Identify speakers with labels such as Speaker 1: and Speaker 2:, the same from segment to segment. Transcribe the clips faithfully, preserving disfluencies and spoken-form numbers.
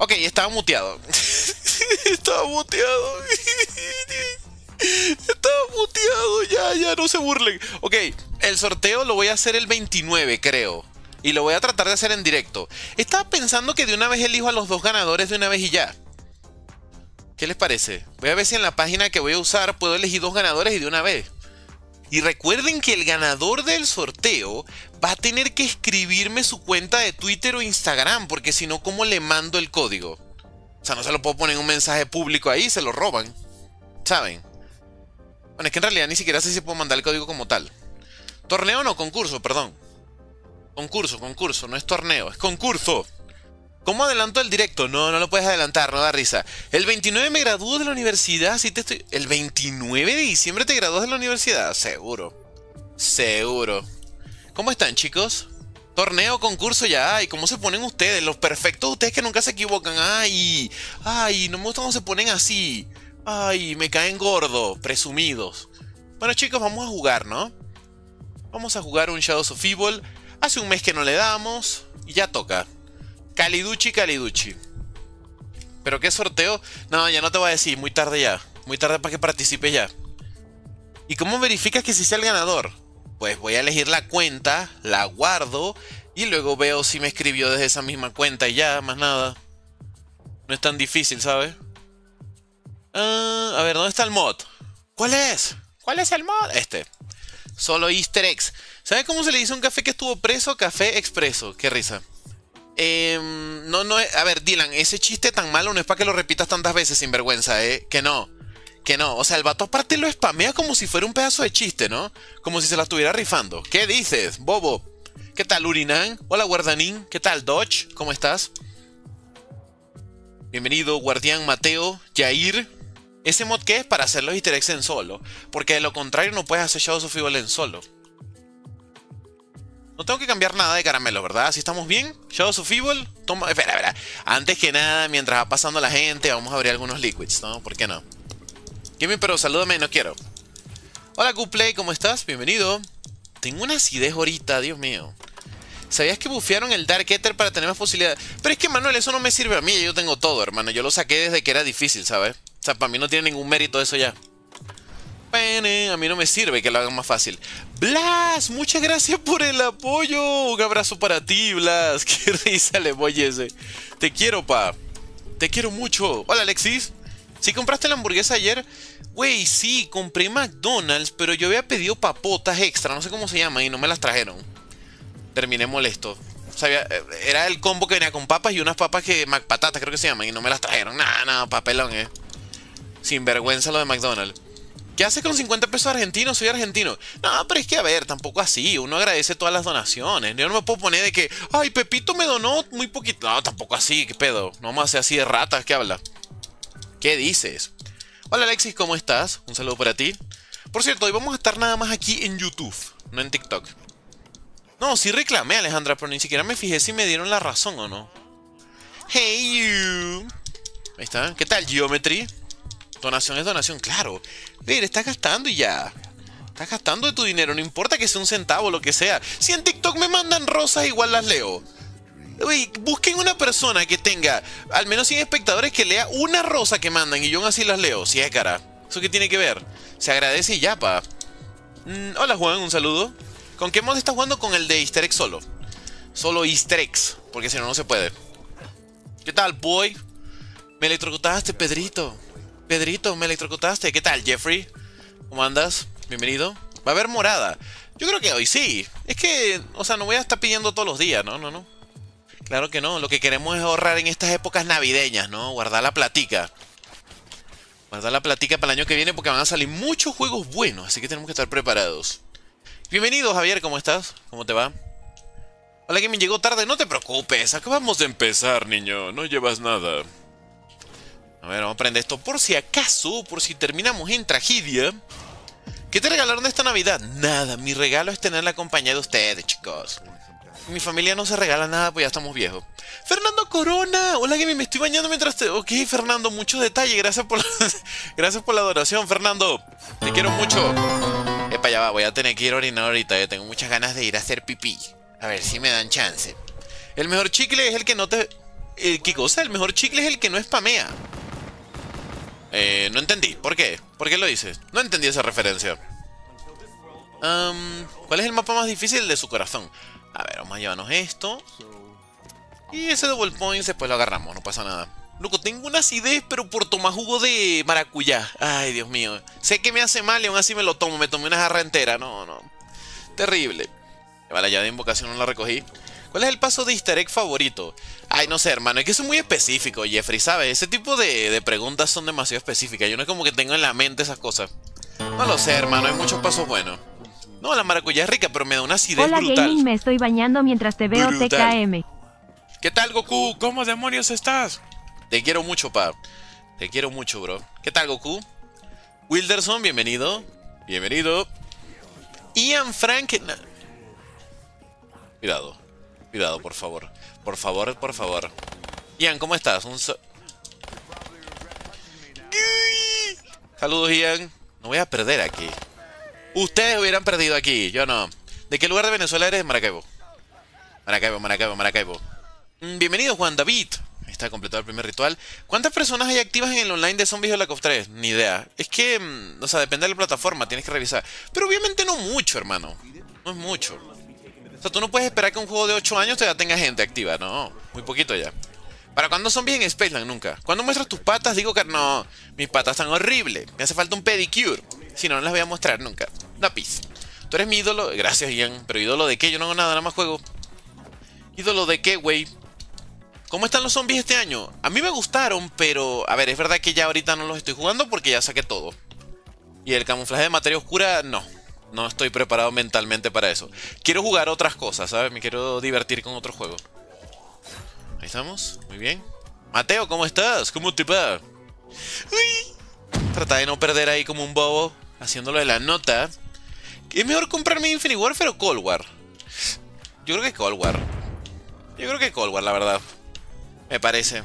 Speaker 1: Ok, estaba muteado. Estaba muteado. Estaba muteado. Ya, ya, no se burlen. Ok, el sorteo lo voy a hacer el veintinueve, creo. Y lo voy a tratar de hacer en directo. Estaba pensando que de una vez elijo a los dos ganadores de una vez y ya. ¿Qué les parece? Voy a ver si en la página que voy a usar puedo elegir dos ganadores y de una vez. Y recuerden que el ganador del sorteo va a tener que escribirme su cuenta de Twitter o Instagram, porque si no, ¿cómo le mando el código? O sea, no se lo puedo poner en un mensaje público ahí, se lo roban. ¿Saben? Bueno, es que en realidad ni siquiera sé si puedo mandar el código como tal. Torneo o no, concurso, perdón. Concurso, concurso, no es torneo, es concurso. ¿Cómo adelanto el directo? No, no lo puedes adelantar, no da risa. El veintinueve me gradúo de la universidad, sí te estoy... ¿El veintinueve de diciembre te gradúas de la universidad? Seguro. Seguro. ¿Cómo están, chicos? Torneo, concurso ya. Ay, ¿cómo se ponen ustedes? Los perfectos, ustedes que nunca se equivocan. Ay, ay, no me gusta cómo se ponen así. Ay, me caen gordos, presumidos. Bueno, chicos, vamos a jugar, ¿no? Vamos a jugar un Shadows of Evil. Hace un mes que no le damos y ya toca. Caliduchi, Caliduchi. ¿Pero qué sorteo? No, ya no te voy a decir, muy tarde ya. Muy tarde para que participes ya. ¿Y cómo verificas que si sea el ganador? Pues voy a elegir la cuenta, la guardo y luego veo si me escribió desde esa misma cuenta y ya, más nada. No es tan difícil, ¿sabes? Uh, a ver, ¿dónde está el mod? ¿Cuál es? ¿Cuál es el mod? Este. Solo Easter eggs. ¿Sabes cómo se le dice a un café que estuvo preso? Café expreso. Qué risa. Eh, no, no, a ver, Dylan, ese chiste tan malo no es para que lo repitas tantas veces, sin vergüenza, ¿eh? Que no, que no. O sea, el vato aparte lo spamea como si fuera un pedazo de chiste, ¿no? Como si se la estuviera rifando. ¿Qué dices, bobo? ¿Qué tal, Urinan? Hola, Guardanín. ¿Qué tal, Dodge? ¿Cómo estás? Bienvenido, Guardián Mateo, Jair. ¿Ese mod qué es? Para hacer los easter eggs en solo. Porque de lo contrario no puedes hacer Shadows of Evil en solo. No tengo que cambiar nada de caramelo, ¿verdad? ¿Así estamos bien? Shadows of Evil. Toma, espera, espera. Antes que nada, mientras va pasando la gente, vamos a abrir algunos liquids, ¿no? ¿Por qué no? Gimme, pero salúdame, no quiero. Hola, Gooplay, ¿cómo estás? Bienvenido. Tengo una acidez ahorita, Dios mío. ¿Sabías que bufearon el Dark Ether para tener más posibilidades? Pero es que, Manuel, eso no me sirve a mí. Yo tengo todo, hermano. Yo lo saqué desde que era difícil, ¿sabes? O sea, para mí no tiene ningún mérito eso ya. A mí no me sirve que lo hagan más fácil. Blas, muchas gracias por el apoyo. Un abrazo para ti, Blas. Qué risa le voy ese. Te quiero, pa. Te quiero mucho. Hola, Alexis. ¿Sí compraste la hamburguesa ayer? Güey, sí, compré McDonald's, pero yo había pedido papotas extra, no sé cómo se llaman, y no me las trajeron. Terminé molesto. O sea, era el combo que venía con papas y unas papas que... Patatas creo que se llaman, y no me las trajeron. Nada, nada, papelón, eh. Sinvergüenza lo de McDonald's. ¿Qué hace con cincuenta pesos argentinos? Soy argentino. No, pero es que a ver, tampoco así. Uno agradece todas las donaciones. Yo no me puedo poner de que, ay, Pepito me donó muy poquito. No, tampoco así, ¿qué pedo? No vamos a hacer así de ratas, ¿qué habla? ¿Qué dices? Hola, Alexis, ¿cómo estás? Un saludo para ti. Por cierto, hoy vamos a estar nada más aquí en YouTube, no en TikTok. No, sí reclamé, Alejandra, pero ni siquiera me fijé si me dieron la razón o no. Hey, you. Ahí está. ¿Qué tal, Geometry? Donación es donación, claro. Mira, estás gastando y ya. Estás gastando de tu dinero, no importa que sea un centavo o lo que sea. Si en TikTok me mandan rosas, igual las leo. Uy, busquen una persona que tenga al menos cien espectadores que lea una rosa que mandan y yo aún así las leo. Si es cara. ¿Eso qué tiene que ver? Se agradece y ya, pa. Mm, hola, Juan, un saludo. ¿Con qué mod estás jugando? Con el de Easter eggs solo. Solo Easter eggs, porque si no, no se puede. ¿Qué tal, boy? Me electrocutaste, Pedrito. Pedrito, me electrocutaste. ¿Qué tal, Jeffrey? ¿Cómo andas? Bienvenido. Va a haber morada. Yo creo que hoy sí. Es que, o sea, no voy a estar pidiendo todos los días, ¿no? No, no. Claro que no. Lo que queremos es ahorrar en estas épocas navideñas, ¿no? Guardar la platica. Guardar la platica para el año que viene porque van a salir muchos juegos buenos. Así que tenemos que estar preparados. Bienvenido, Javier. ¿Cómo estás? ¿Cómo te va? Hola, que me llegó tarde. No te preocupes. Acabamos de empezar, niño. No llevas nada. A ver, vamos a prender esto por si acaso, por si terminamos en tragedia. ¿Qué te regalaron esta Navidad? Nada, mi regalo es tener la compañía de ustedes, chicos. Mi familia no se regala nada, pues ya estamos viejos. Fernando Corona, hola, que me estoy bañando mientras te... Ok, Fernando, mucho detalle, gracias por la... gracias por la adoración, Fernando. Te quiero mucho. Epa, ya va, voy a tener que ir a orinar ahorita, yo tengo muchas ganas de ir a hacer pipí. A ver si me dan chance. El mejor chicle es el que no te... Eh, ¿Qué cosa? El mejor chicle es el que no spamea. Eh, no entendí. ¿Por qué? ¿Por qué lo dices? No entendí esa referencia. Um, ¿Cuál es el mapa más difícil de su corazón? A ver, vamos a llevarnos esto. Y ese double points después lo agarramos, no pasa nada. Loco, tengo una acidez, pero por tomar jugo de maracuyá. Ay, Dios mío. Sé que me hace mal y aún así me lo tomo. Me tomé una jarra entera. No, no. Terrible. Vale, ya de invocación no la recogí. ¿Cuál es el paso de easter egg favorito? Ay, no sé, hermano. Es que soy muy específico, Jeffrey, ¿sabes? Ese tipo de, de preguntas son demasiado específicas. Yo no es como que tengo en la mente esas cosas. No lo sé, hermano. Hay muchos pasos buenos. No, la maracuyá es rica, pero me da una acidez
Speaker 2: Hola,
Speaker 1: brutal.
Speaker 2: Gaming, me estoy bañando mientras te veo.
Speaker 1: Brutal.
Speaker 2: T K M.
Speaker 1: ¿Qué tal, Goku? ¿Cómo demonios estás? Te quiero mucho, pa. Te quiero mucho, bro. ¿Qué tal, Goku? Wilderson, bienvenido. Bienvenido. Ian Frank... Cuidado. Cuidado, por favor. Por favor, por favor. Ian, ¿cómo estás? Un so... Saludos, Ian. No voy a perder aquí. Ustedes hubieran perdido aquí, yo no. ¿De qué lugar de Venezuela eres? Maracaibo. Maracaibo, Maracaibo, Maracaibo. Mm, bienvenido, Juan David. Ahí está completado el primer ritual. ¿Cuántas personas hay activas en el online de Zombies de Black Ops tres? Ni idea. Es que, mm, o sea, depende de la plataforma, tienes que revisar. Pero obviamente no mucho, hermano. No es mucho. O sea, tú no puedes esperar que un juego de ocho años todavía tenga gente activa, no. Muy poquito ya. ¿Para cuándo Zombies en Spaceland? Nunca. ¿Cuándo muestras tus patas? Digo que no. Mis patas están horribles. Me hace falta un pedicure. Si no, no las voy a mostrar nunca. Lápiz. Tú eres mi ídolo. Gracias, Ian. Pero ¿ídolo de qué? Yo no hago nada, nada más juego. ¿Ídolo de qué, güey? ¿Cómo están los zombies este año? A mí me gustaron, pero... A ver, es verdad que ya ahorita no los estoy jugando porque ya saqué todo. Y el camuflaje de materia oscura, no. No estoy preparado mentalmente para eso. Quiero jugar otras cosas, ¿sabes? Me quiero divertir con otro juego. Ahí estamos. Muy bien. Mateo, ¿cómo estás? ¿Cómo te va? Uy. Trata de no perder ahí como un bobo. Haciéndolo de la nota. ¿Es mejor comprarme Infinite Warfare o Cold War? Yo creo que Cold War. Yo creo que Cold War, la verdad. Me parece.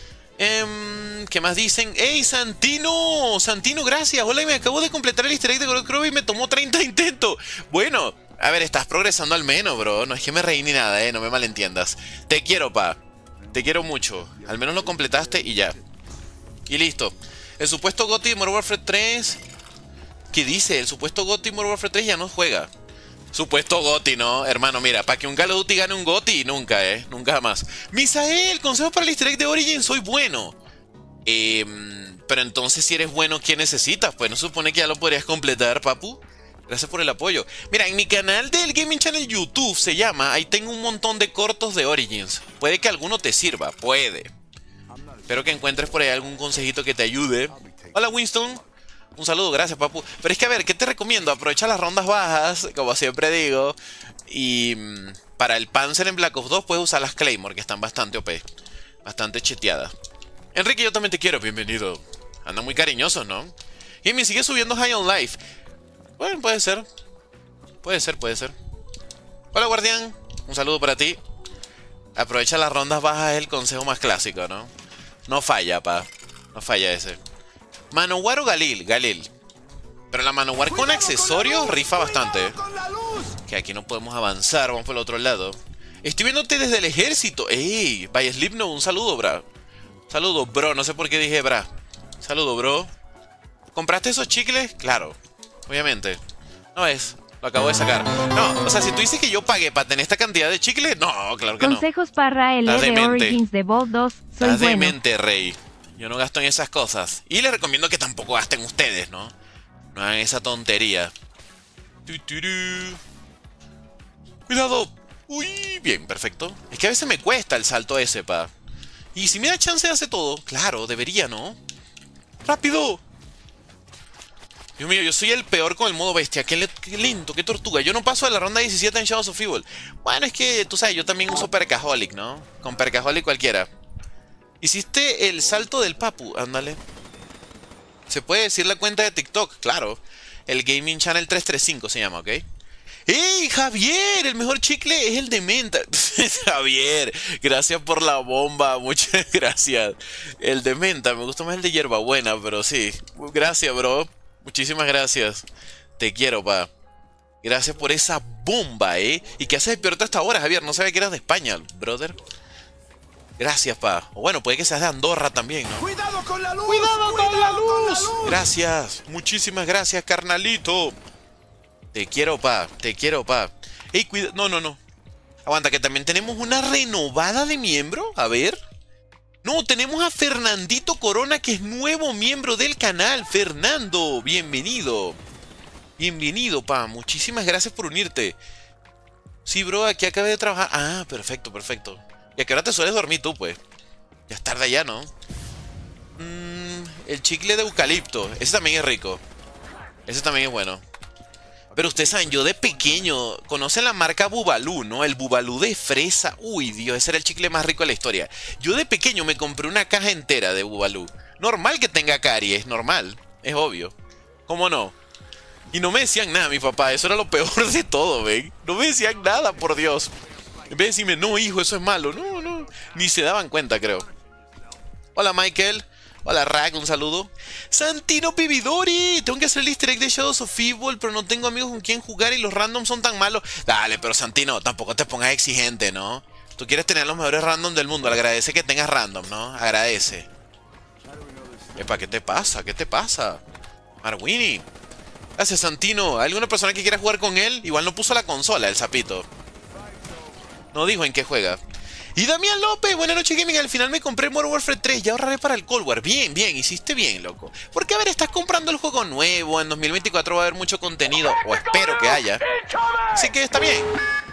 Speaker 1: Eh, ¿Qué más dicen? ¡Ey, Santino! Santino, gracias. Hola, y me acabo de completar el easter egg de Gorokrobi y me tomó treinta intentos. Bueno, a ver, estás progresando al menos, bro. No es que me reí ni nada, eh. No me malentiendas. Te quiero, pa. Te quiero mucho. Al menos lo completaste y ya. Y listo. El supuesto GOTY de Modern Warfare tres... ¿Qué dice? El supuesto GOTY de Modern Warfare tres ya no juega. Supuesto GOTY, ¿no? Hermano, mira, para que un Call of Duty gane un GOTY, nunca, ¿eh? Nunca jamás. Misael, consejo para el easter egg de Origin, soy bueno. Eh, pero entonces, si eres bueno, ¿qué necesitas? Pues no se supone que ya lo podrías completar, papu. Gracias por el apoyo. Mira, en mi canal del Gaming Channel YouTube se llama, ahí tengo un montón de cortos de Origins. Puede que alguno te sirva, puede. Espero que encuentres por ahí algún consejito que te ayude. Hola, Winston. Un saludo, gracias, papu. Pero es que, a ver, ¿qué te recomiendo? Aprovecha las rondas bajas, como siempre digo. Y mmm, para el Panzer en Black Ops dos puedes usar las Claymore, que están bastante O P. Bastante cheteadas. Enrique, yo también te quiero, bienvenido. Andan muy cariñosos, ¿no? Y me sigue subiendo High on Life. Bueno, puede ser. Puede ser, puede ser. Hola, guardián. Un saludo para ti. Aprovecha las rondas bajas, es el consejo más clásico, ¿no? No falla, pa. No falla ese. Manowar o Galil, Galil. Pero la Manowar con accesorios rifa bastante, ¿eh? Que aquí no podemos avanzar, vamos por el otro lado. Estoy viéndote desde el ejército. Ey, vaya Slipno, un saludo, bra. Saludo, bro, no sé por qué dije bra. Saludo, bro. ¿Compraste esos chicles? Claro, obviamente. No es, lo acabo de sacar. No, o sea, si tú dices que yo pagué para tener esta cantidad de chicles, no, claro que no.
Speaker 2: Consejos para el de Origins de Vault dos, soy
Speaker 1: Estás
Speaker 2: bueno.
Speaker 1: demente, rey. Yo no gasto en esas cosas. Y les recomiendo que tampoco gasten ustedes, ¿no? No hagan esa tontería. Cuidado. Uy, bien, perfecto. Es que a veces me cuesta el salto ese, pa. Y si me da chance de hacer todo, claro, debería, ¿no? ¡Rápido! Dios mío, yo soy el peor con el modo bestia. Qué, qué lento, qué tortuga. Yo no paso de la ronda diecisiete en Shadows of Evil. Bueno, es que, tú sabes, yo también uso Percaholic, ¿no? Con Percaholic cualquiera. Hiciste el salto del papu, ándale. Se puede decir la cuenta de TikTok, claro. El Gaming Channel trescientos treinta y cinco se llama, ¿ok? ¡Ey, Javier! El mejor chicle es el de menta. Javier, gracias por la bomba. Muchas gracias. El de menta, me gusta más el de hierbabuena, pero sí. Gracias, bro. Muchísimas gracias. Te quiero, pa. Gracias por esa bomba, ¿eh? ¿Y qué haces despierto hasta ahora, Javier? No sabía que eras de España, brother. Gracias, pa. O bueno, puede que seas de Andorra también, ¿no?
Speaker 3: ¡Cuidado con la luz!
Speaker 1: ¡Cuidado,
Speaker 3: ¡Cuidado
Speaker 1: con, la luz!
Speaker 3: con la luz!
Speaker 1: Gracias. Muchísimas gracias, carnalito. Te quiero, pa. Te quiero, pa. Ey, cuida... No, no, no. Aguanta, que también tenemos una renovada de miembro. A ver. No, tenemos a Fernandito Corona, que es nuevo miembro del canal. Fernando, bienvenido. Bienvenido, pa. Muchísimas gracias por unirte. Sí, bro, aquí acabé de trabajar. Ah, perfecto, perfecto. ¿Y a qué hora te sueles dormir tú, pues? Ya es tarde ya, ¿no? Mm, el chicle de eucalipto. Ese también es rico. Ese también es bueno. Pero ustedes saben, yo de pequeño... Conocen la marca Bubalú, ¿no? El Bubalú de fresa. Uy, Dios, ese era el chicle más rico de la historia. Yo de pequeño me compré una caja entera de Bubalú. Normal que tenga caries, normal. Es obvio. ¿Cómo no? Y no me decían nada, mi papá. Eso era lo peor de todo, ¿ven? No me decían nada, por Dios. En vez de decirme, no, hijo, eso es malo. No, no. Ni se daban cuenta, creo. Hola, Michael. Hola, Rack, un saludo. Santino Pividori. Tengo que hacer el easter egg de Shadows of Evil, pero no tengo amigos con quien jugar y los randoms son tan malos. Dale, pero Santino, tampoco te pongas exigente, ¿no? Tú quieres tener los mejores randoms del mundo. Agradece que tengas random, ¿no? Agradece. Epa, ¿qué te pasa? ¿Qué te pasa? Marwini. Gracias, Santino. ¿Hay alguna persona que quiera jugar con él? Igual no puso la consola, el sapito. No dijo en qué juega. Y Damián López, buenas noches, gaming. Al final me compré Modern Warfare tres. Ya ahorraré para el Cold War. Bien, bien, hiciste bien, loco. Porque, a ver, estás comprando el juego nuevo. En dos mil veinticuatro va a haber mucho contenido. O espero que haya. Así que está bien.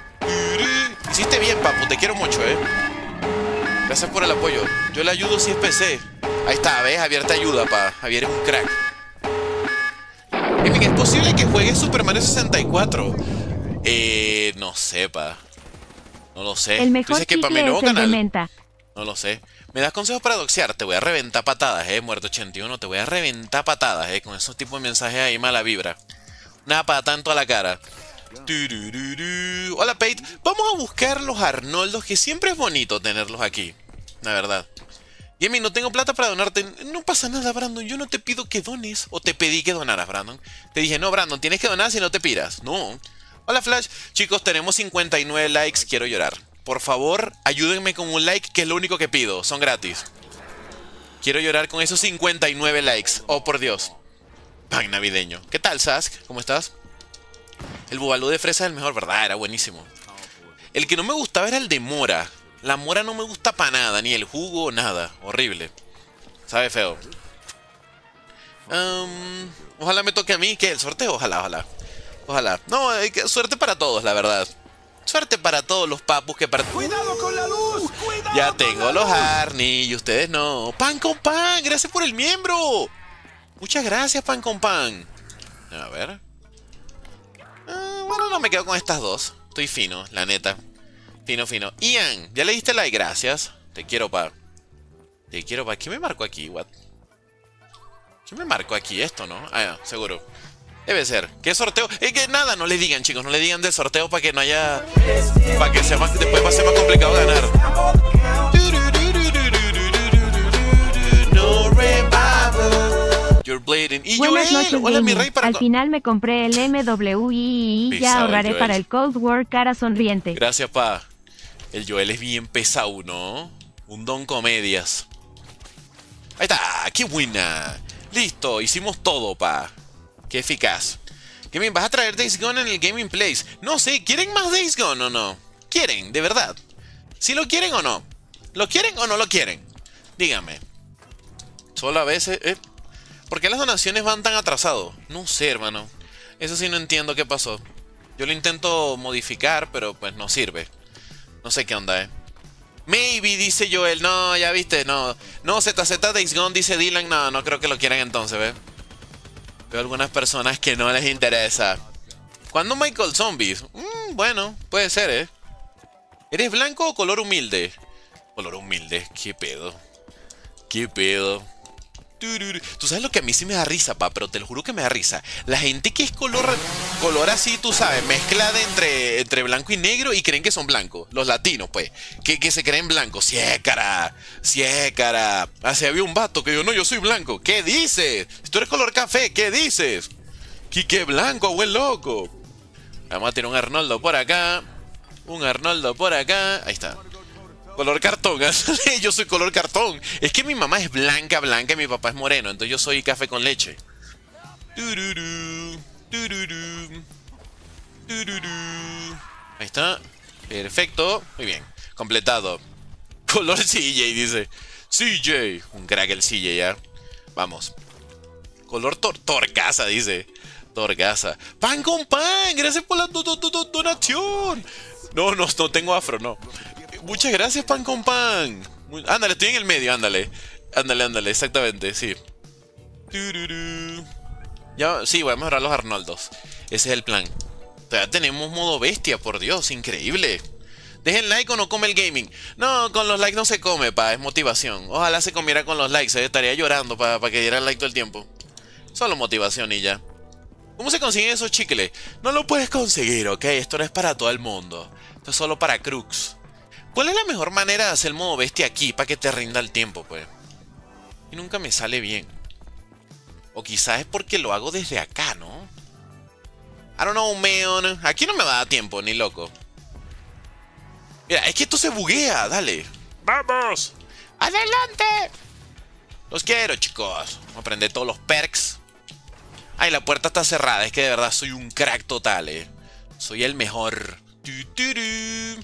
Speaker 1: Hiciste bien, papu. Te quiero mucho, eh. Gracias por el apoyo. Yo le ayudo si es P C. Ahí está, ¿ves? Javier te ayuda, pa. Javier es un crack. Gaming, ¿es posible que juegues Super Mario sesenta y cuatro? Eh, no sé, pa. No lo sé.
Speaker 2: El mejor
Speaker 1: que para mi
Speaker 2: chicle
Speaker 1: nuevo
Speaker 2: es el de
Speaker 1: canal?
Speaker 2: menta.
Speaker 1: No lo sé. ¿Me das consejos para doxear? Te voy a reventar patadas, eh, Muerto ochenta y uno. Te voy a reventar patadas, eh, con esos tipos de mensajes ahí, mala vibra. Una patada en toda la cara. Turururu. Hola, Pate. Vamos a buscar los Arnoldos, que siempre es bonito tenerlos aquí. La verdad. Gaming, no tengo plata para donarte. No pasa nada, Brandon. Yo no te pido que dones. O te pedí que donaras, Brandon. Te dije, no, Brandon, tienes que donar si no te piras. No. Hola, Flash. Chicos, tenemos cincuenta y nueve likes. Quiero llorar. Por favor, ayúdenme con un like, que es lo único que pido. Son gratis. Quiero llorar con esos cincuenta y nueve likes. Oh, por Dios. Pan navideño. ¿Qué tal, Sask? ¿Cómo estás? El bubalú de fresa es el mejor, ¿verdad? Era buenísimo. El que no me gustaba era el de mora. La mora no me gusta para nada. Ni el jugo, nada. Horrible. Sabe feo. Um, ojalá me toque a mí. ¿Qué? ¿El sorteo? Ojalá, ojalá. Ojalá. No, suerte para todos, la verdad. Suerte para todos los papus que part...
Speaker 3: ¡Cuidado con la luz! ¡Cuidado!
Speaker 1: Ya tengo los Arnie y ustedes no. Pan con pan, gracias por el miembro. Muchas gracias, Pan con pan. A ver. Uh, bueno, no me quedo con estas dos. Estoy fino, la neta. Fino, fino. Ian, ya le diste like, gracias. Te quiero, pa. Te quiero, pa. ¿Qué me marcó aquí? What? ¿Qué me marcó aquí? Esto, ¿no? Ah, ya, seguro. Debe ser. ¿Qué sorteo? Es que nada, no le digan, chicos. No le digan del sorteo para que no haya... Para que sea más... después va a ser más complicado ganar. No revival. You're bleeding. Y
Speaker 2: Buenas
Speaker 1: Joel.
Speaker 2: noches,
Speaker 1: Hola, mi
Speaker 2: gaming.
Speaker 1: rey. Para...
Speaker 2: Al final me compré el M W I y ya
Speaker 1: Pesado,
Speaker 2: ahorraré
Speaker 1: Joel.
Speaker 2: para el Cold War, cara sonriente.
Speaker 1: Gracias, pa. El Joel es bien pesado, ¿no? Un don comedias. Ahí está. ¡Qué buena! Listo. Hicimos todo, pa. Qué eficaz. Gaming, ¿vas a traer Days Gone en el Gaming Place? No sé, ¿quieren más Days Gone o no? ¿Quieren? ¿De verdad? ¿Si lo quieren o no? ¿Lo quieren o no lo quieren? Díganme. Solo a veces... ¿eh? ¿Por qué las donaciones van tan atrasados? No sé, hermano. Eso sí no entiendo qué pasó. Yo lo intento modificar, pero pues no sirve. No sé qué onda, ¿eh? Maybe, dice Joel. No, ya viste, no. No, Z Z Days Gone, dice Dylan. No, no creo que lo quieran entonces, ¿ves? Veo algunas personas que no les interesa. ¿Cuándo Michael Zombies? Mm, bueno, puede ser, ¿eh? ¿Eres blanco o color humilde? Color humilde, qué pedo. Qué pedo. Tú sabes lo que a mí sí me da risa, pa, pero te lo juro que me da risa. La gente que es color color así, tú sabes, mezcla de entre, entre blanco y negro y creen que son blancos. Los latinos, pues, que, que se creen blancos. Siécara, siécara. Así había un vato que yo, no, yo soy blanco. ¿Qué dices? Si tú eres color café, ¿qué dices? Quique blanco, buen loco. Vamos a tirar un Arnoldo por acá. Un Arnoldo por acá. Ahí está. Color cartón. Yo soy color cartón. Es que mi mamá es blanca, blanca y mi papá es moreno. Entonces yo soy café con leche. Tururú, tururú, tururú. Ahí está. Perfecto. Muy bien. Completado. Color C J, dice. C J. Un crack el C J, ya. Vamos. Color tor torcaza, dice. Torcaza. Pan con pan. Gracias por la do do do donación. No, no, no tengo afro, no. Muchas gracias, pan con pan. Muy... Ándale, estoy en el medio, ándale. Ándale, ándale, exactamente, sí. Tururú. Ya, sí, voy a mejorar los Arnoldos. Ese es el plan. Ya tenemos modo bestia, por Dios, increíble. Dejen like o no come el gaming. No, con los likes no se come, pa, es motivación. Ojalá se comiera con los likes, eh. Estaría llorando para pa que dieran like todo el tiempo. Solo motivación y ya. ¿Cómo se consiguen esos chicles? No lo puedes conseguir, ok. Esto no es para todo el mundo. Esto es solo para crooks. ¿Cuál es la mejor manera de hacer el modo bestia aquí para que te rinda el tiempo, pues? Y nunca me sale bien. O quizás es porque lo hago desde acá, ¿no? I don't know, man. Aquí no me va a dar tiempo, ni loco. Mira, es que esto se buguea, dale. ¡Vamos! ¡Adelante! Los quiero, chicos. Vamos a aprender todos los perks. Ay, la puerta está cerrada. Es que de verdad soy un crack total, eh. Soy el mejor. Tu-tu-ru.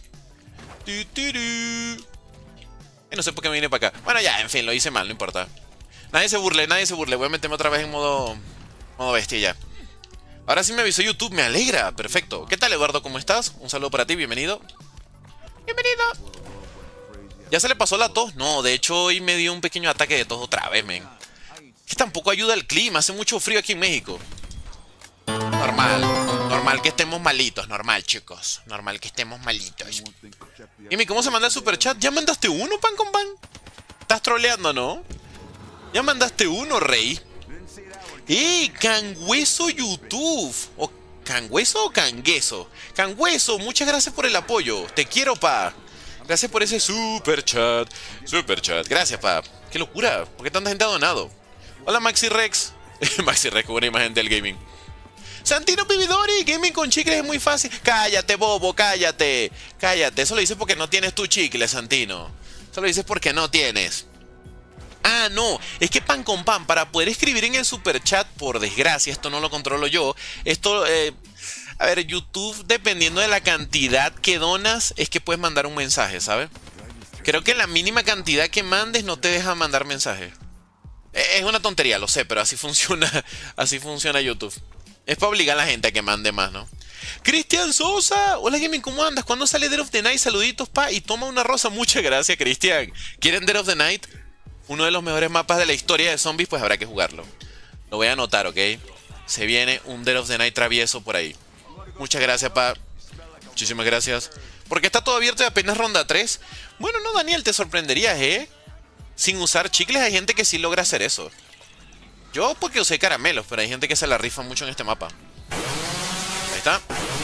Speaker 1: Tu-tu-ru. Y no sé por qué me vine para acá. Bueno, ya, en fin, lo hice mal, no importa. Nadie se burle, nadie se burle. Voy a meterme otra vez en modo, modo bestia ya. Ahora sí me avisó YouTube, me alegra. Perfecto. ¿Qué tal, Eduardo? ¿Cómo estás? Un saludo para ti, bienvenido. Bienvenido. ¿Ya se le pasó la tos? No, de hecho hoy me dio un pequeño ataque de tos otra vez, men. Que tampoco ayuda el clima, hace mucho frío aquí en México. Normal, normal que estemos malitos, normal, chicos. Normal que estemos malitos. Dime, ¿cómo se manda el superchat? ¿Ya mandaste uno, pan con pan? Estás troleando, ¿no? Ya mandaste uno, rey. ¡Eh! Cangüeso YouTube. O ¿Cangüeso o cangueso? Cangüeso, muchas gracias por el apoyo. Te quiero, pa. Gracias por ese super chat. Super chat. Gracias, pa. Qué locura. ¿Por qué tanta gente ha donado? Hola, Maxi Rex. Maxi Rex, buena imagen del gaming. Santino Pividori, gaming con chicles es muy fácil. Cállate, bobo, cállate. Cállate. Eso lo dices porque no tienes tu chicle, Santino. Eso lo dices porque no tienes. Ah, no, es que pan con pan, para poder escribir en el super chat, por desgracia, esto no lo controlo yo. Esto, eh, a ver, YouTube, dependiendo de la cantidad que donas, es que puedes mandar un mensaje, ¿sabes? Creo que la mínima cantidad que mandes no te deja mandar mensaje. Es una tontería, lo sé, pero así funciona, así funciona YouTube. Es para obligar a la gente a que mande más, ¿no? Cristian Sosa, hola gaming, ¿cómo andas? ¿Cuándo sale Dead of the Night? Saluditos, pa, y toma una rosa. Muchas gracias, Cristian. ¿Quieren Dead of the Night? Uno de los mejores mapas de la historia de zombies, pues habrá que jugarlo. Lo voy a anotar, ¿ok? Se viene un Dead of the Night travieso por ahí. Muchas gracias, pa. Muchísimas gracias. Porque está todo abierto y apenas ronda tres. Bueno, no, Daniel, te sorprenderías, ¿eh? Sin usar chicles hay gente que sí logra hacer eso. Yo porque usé caramelos, pero hay gente que se la rifa mucho en este mapa. Ahí está.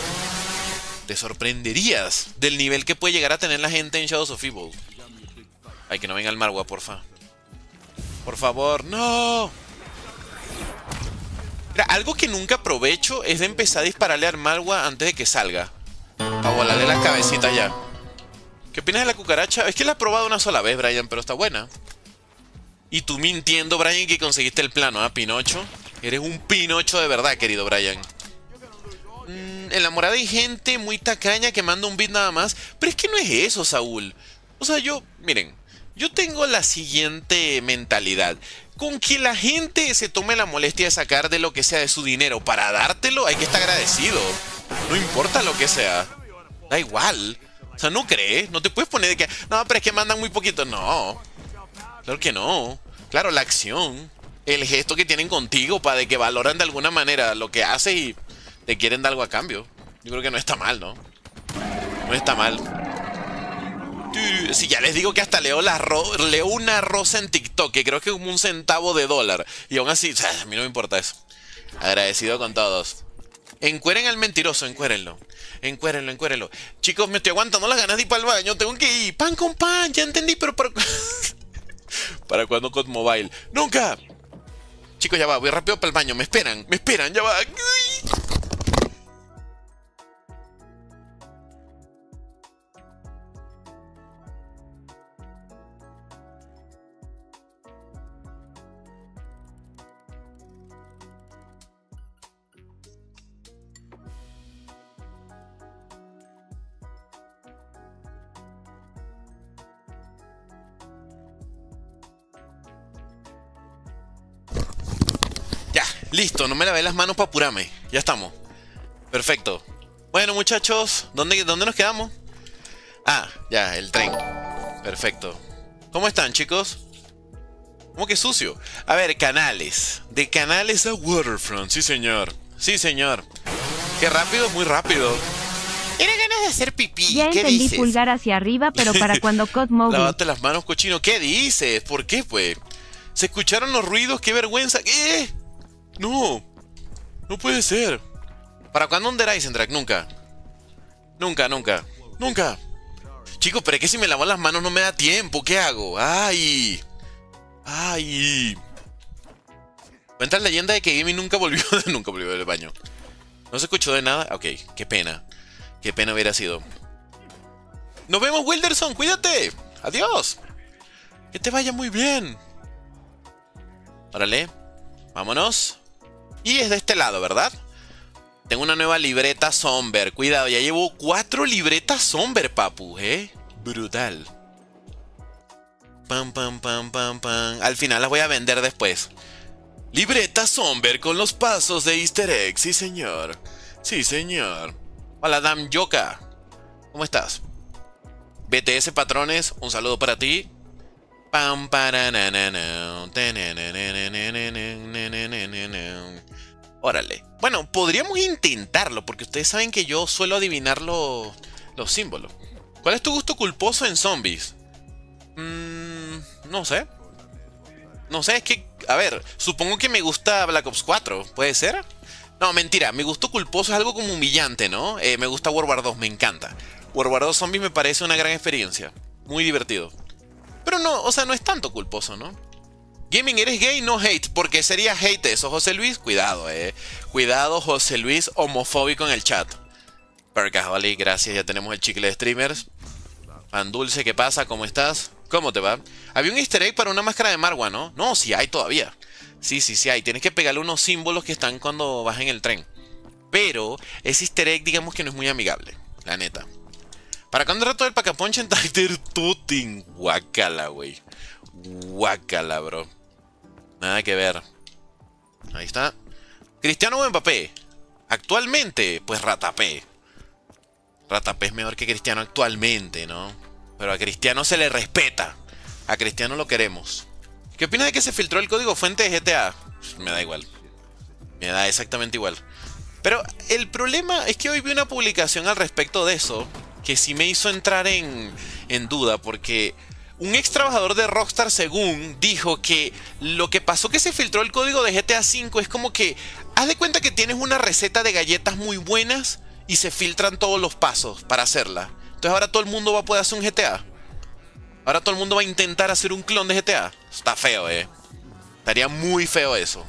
Speaker 1: Te sorprenderías del nivel que puede llegar a tener la gente en Shadows of Evil. Ay, que no venga el Marwa, porfa. Por favor, no. Mira, algo que nunca aprovecho es de empezar a dispararle al Marwa antes de que salga. A volarle las cabecitas ya. ¿Qué opinas de la cucaracha? Es que la he probado una sola vez, Brian, pero está buena. Y tú mintiendo, Brian, que conseguiste el plano, ¿ah, Pinocho? Eres un Pinocho de verdad, querido Brian. Mm, en la morada hay gente muy tacaña que manda un beat nada más. Pero es que no es eso, Saúl. O sea, yo, miren, yo tengo la siguiente mentalidad. Con que la gente se tome la molestia de sacar de lo que sea de su dinero para dártelo, hay que estar agradecido. No importa lo que sea. Da igual. O sea, ¿no crees? No te puedes poner de que... No, pero es que mandan muy poquito. No. Claro que no. Claro, la acción. El gesto que tienen contigo para de que valoran de alguna manera lo que haces y te quieren dar algo a cambio. Yo creo que no está mal, ¿no? No está mal. Si ya les digo que hasta leo, la leo una rosa en TikTok, que creo que es como un centavo de dólar. Y aún así, o sea, a mí no me importa eso. Agradecido con todos. Encueren al mentiroso, encuérenlo. Encuérenlo, encuérenlo. Chicos, me estoy aguantando las ganas de ir para el baño. Tengo que ir. Pan con pan, ya entendí, pero para... ¿Para cuándo con mobile? ¡Nunca! Chicos, ya va, voy rápido para el baño. Me esperan, me esperan, ya va. Listo, no me lavé las manos para apurarme. Ya estamos. Perfecto. Bueno, muchachos, ¿dónde, ¿dónde nos quedamos? Ah, ya, el tren. Perfecto. ¿Cómo están, chicos? ¿Cómo que sucio? A ver, canales. De canales a Waterfront. Sí, señor. Sí, señor. Qué rápido, muy rápido. Era ganas de hacer pipí.
Speaker 2: Ya
Speaker 1: ¿Qué
Speaker 2: entendí
Speaker 1: dices?
Speaker 2: pulgar hacia arriba, pero para cuando C O D Mobile.
Speaker 1: Lávate las manos, cochino. ¿Qué dices? ¿Por qué, pues? ¿Se escucharon los ruidos? ¡Qué vergüenza! ¿Qué? No. No puede ser. ¿Para cuándo un Dead Isaac? Nunca. Nunca, nunca. Nunca. Chicos, pero es que si me lavo las manos no me da tiempo. ¿Qué hago? ¡Ay! ¡Ay! Cuenta la leyenda de que Gaming nunca volvió, nunca volvió del baño. ¿No se escuchó de nada? Ok, qué pena. Qué pena hubiera sido. ¡Nos vemos, Wilderson! ¡Cuídate! ¡Adiós! Que te vaya muy bien. Órale. Vámonos. Y es de este lado, ¿verdad? Tengo una nueva libreta Somber. Cuidado, ya llevo cuatro libretas Somber, papu, ¿eh? Brutal. Pam, pam, pam, pam, pam. Al final las voy a vender después. Libreta Somber con los pasos de Easter egg. Sí, señor. Sí, señor. Hola, Dam Yoka. ¿Cómo estás? B T S Patrones, un saludo para ti. Pam, para, na, na, na, órale. Bueno, podríamos intentarlo, porque ustedes saben que yo suelo adivinar los, los símbolos. ¿Cuál es tu gusto culposo en zombies? Mm, no sé. No sé, es que... A ver, supongo que me gusta Black Ops cuatro. ¿Puede ser? No, mentira. Mi gusto culposo es algo como humillante, ¿no? Eh, me gusta World War dos, me encanta. World War dos Zombies me parece una gran experiencia. Muy divertido. Pero no, o sea, no es tanto culposo, ¿no? Gaming, ¿eres gay? No hate. Porque sería hate eso, José Luis. Cuidado, eh. Cuidado, José Luis, homofóbico en el chat. Percajoli, gracias. Ya tenemos el chicle de streamers. Pan Dulce, ¿qué pasa? ¿Cómo estás? ¿Cómo te va? Había un easter egg para una máscara de Marwa, ¿no? No, sí hay todavía. Sí, sí, sí hay. Tienes que pegarle unos símbolos que están cuando vas en el tren. Pero ese easter egg, digamos que no es muy amigable. La neta. ¿Para cuándo el reto del Pacaponche en Tiger Tuting? Guácala, güey. Guácala, bro. Nada que ver. Ahí está. ¿Cristiano o Mbappé? Actualmente, pues Ratapé. Ratapé es mejor que Cristiano actualmente, ¿no? Pero a Cristiano se le respeta. A Cristiano lo queremos. ¿Qué opinas de que se filtró el código fuente de G T A? Me da igual. Me da exactamente igual. Pero el problema es que hoy vi una publicación al respecto de eso que sí me hizo entrar en, en duda, porque un ex trabajador de Rockstar, según, dijo que lo que pasó que se filtró el código de G T A cinco es como que haz de cuenta que tienes una receta de galletas muy buenas y se filtran todos los pasos para hacerla. Entonces ahora todo el mundo va a poder hacer un G T A. Ahora todo el mundo va a intentar hacer un clon de G T A. Está feo, eh. Estaría muy feo eso.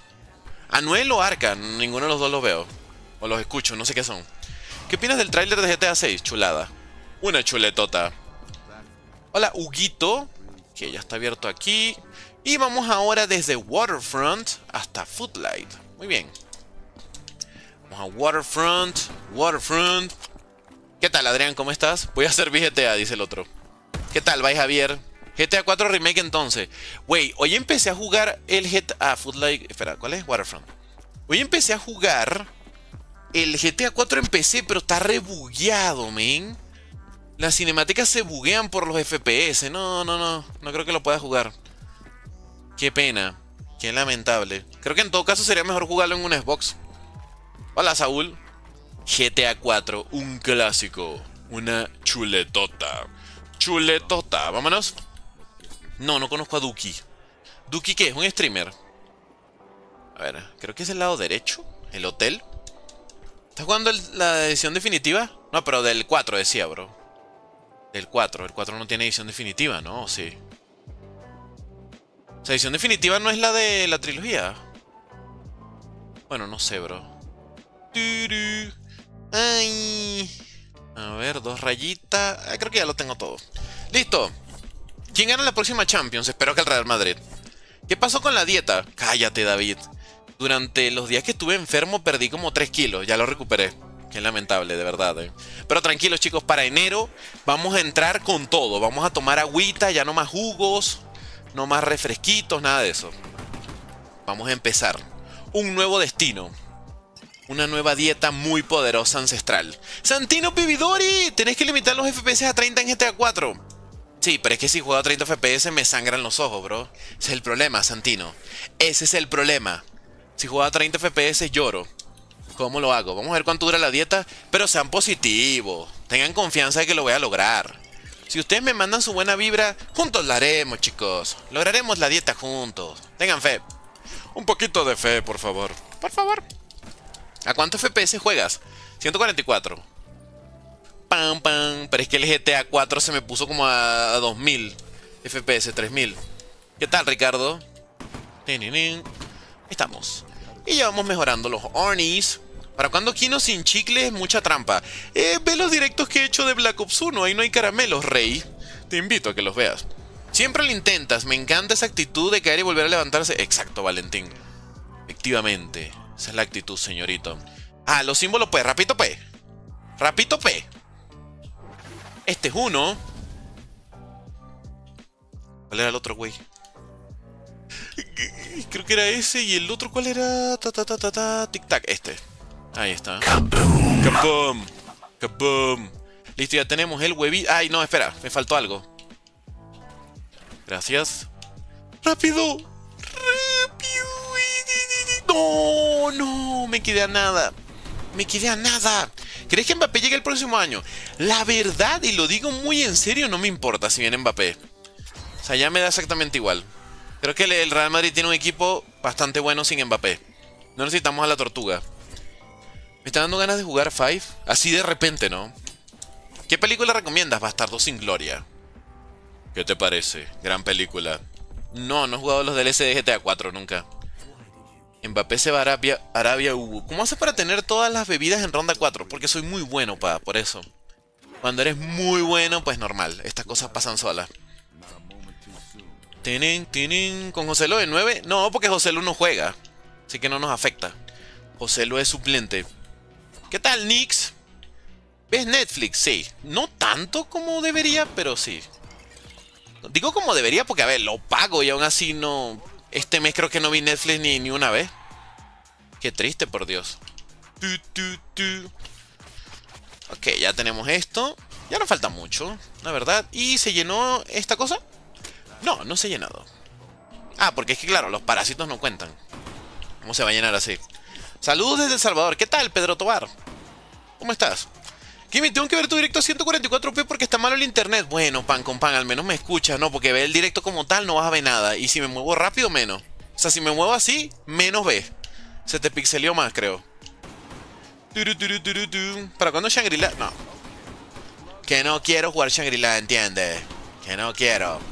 Speaker 1: Anuel o Arca, ninguno de los dos los veo. O los escucho, no sé qué son. ¿Qué opinas del tráiler de G T A seis? Chulada. Una chuletota. Hola, Huguito, que ya está abierto aquí. Y vamos ahora desde Waterfront hasta Footlight. Muy bien. Vamos a Waterfront, Waterfront. ¿Qué tal, Adrián? ¿Cómo estás? Voy a servir G T A, dice el otro. ¿Qué tal, Bye Javier? G T A cuatro Remake entonces. Wey, hoy empecé a jugar el G T A... Ah, Footlight... Espera, ¿cuál es? Waterfront. Hoy empecé a jugar el G T A cuatro en P C, pero está rebugueado, men. Las cinemáticas se buguean por los F P S. No, no, no. No creo que lo pueda jugar. Qué pena. Qué lamentable. Creo que en todo caso sería mejor jugarlo en un Xbox. Hola, Saúl. G T A cuatro, un clásico. Una chuletota. Chuletota. Vámonos. No, no conozco a Duki. ¿Duki qué es? ¿Un streamer? A ver, creo que es el lado derecho. ¿El hotel? ¿Estás jugando el, la edición definitiva? No, pero del cuatro decía, bro. Del cuatro. El cuatro no tiene edición definitiva, ¿no? Sí. O sea, edición definitiva no es la de la trilogía. Bueno, no sé, bro. Ay. A ver, dos rayitas. Ah, creo que ya lo tengo todo. Listo. ¿Quién gana la próxima Champions? Espero que el Real Madrid. ¿Qué pasó con la dieta? Cállate, David. Durante los días que estuve enfermo perdí como tres kilos. Ya lo recuperé. Qué lamentable, de verdad, eh. Pero tranquilos, chicos, para enero vamos a entrar con todo. Vamos a tomar agüita, ya no más jugos, no más refresquitos, nada de eso. Vamos a empezar. un nuevo destino. Una nueva dieta muy poderosa ancestral. ¡Santino Pividori! Tenés que limitar los F P S a treinta en G T A cuatro. Sí, pero es que si juego a treinta F P S me sangran los ojos, bro. Ese es el problema, Santino. Ese es el problema. Si juego a treinta F P S lloro. ¿Cómo lo hago? Vamos a ver cuánto dura la dieta. Pero sean positivos. Tengan confianza de que lo voy a lograr. Si ustedes me mandan su buena vibra, juntos la haremos, chicos. Lograremos la dieta juntos. Tengan fe. Un poquito de fe, por favor. Por favor. ¿A cuánto F P S juegas? ciento cuarenta y cuatro. Pam, pam. Pero es que el G T A cuatro se me puso como a, a dos mil F P S, tres mil. ¿Qué tal, Ricardo? Ahí estamos. Y ya vamos mejorando los Ornies. ¿Para cuando Kino sin chicle? Mucha trampa. Eh, ve los directos que he hecho de Black Ops uno. Ahí no hay caramelos, rey. Te invito a que los veas. Siempre lo intentas. Me encanta esa actitud de caer y volver a levantarse. Exacto, Valentín. Efectivamente. Esa es la actitud, señorito. Ah, los símbolos, pues. Rapito P. Rapito P. Este es uno. ¿Cuál era el otro, güey? Creo que era ese. ¿Y el otro cuál era? Ta, ta, ta, ta, ta. Tic-tac. Este. Ahí está. ¡Kaboom! ¡Kaboom! ¡Kaboom! Listo, ya tenemos el huevito. Ay, no, espera. Me faltó algo. Gracias. ¡Rápido! ¡Rápido! No, no, me quedé a nada. Me quedé a nada. ¿Crees que Mbappé llegue el próximo año? La verdad, y lo digo muy en serio, no me importa si viene Mbappé. O sea, ya me da exactamente igual. Creo que el Real Madrid tiene un equipo bastante bueno sin Mbappé. No necesitamos a la tortuga. Me está dando ganas de jugar Five. Así de repente, ¿no? ¿Qué película recomiendas? Bastardo sin Gloria. ¿Qué te parece? Gran película. No, no he jugado los D L C de G T A cuatro nunca. Mbappé se va a Arabia, Arabia Hugo. ¿Cómo haces para tener todas las bebidas en ronda cuatro? Porque soy muy bueno, pa, por eso. Cuando eres muy bueno, pues normal. Estas cosas pasan solas. Tienen, tienen. ¿Con José Lo de nueve? No, porque José Lo no juega. Así que no nos afecta. José Lo es suplente. ¿Qué tal, Nix? ¿Ves Netflix? Sí. No tanto como debería, pero sí. Digo como debería porque, a ver, lo pago y aún así no... Este mes creo que no vi Netflix ni, ni una vez. Qué triste, por Dios. Tu, tu, tu. Ok, ya tenemos esto. Ya no falta mucho, la verdad. ¿Y se llenó esta cosa? No, no se ha llenado. Ah, porque es que claro, los parásitos no cuentan. ¿Cómo se va a llenar así? Saludos desde El Salvador. ¿Qué tal, Pedro Tobar? ¿Cómo estás? Kimi, tengo que ver tu directo a ciento cuarenta y cuatro p porque está malo el internet. Bueno, pan con pan, al menos me escuchas, ¿no? Porque ver el directo como tal no vas a ver nada. Y si me muevo rápido, menos. O sea, si me muevo así, menos ves. Se te pixelió más, creo. ¿Para cuándo Shangri-La? No. Que no quiero jugar Shangri-La, ¿entiendes? Que no quiero.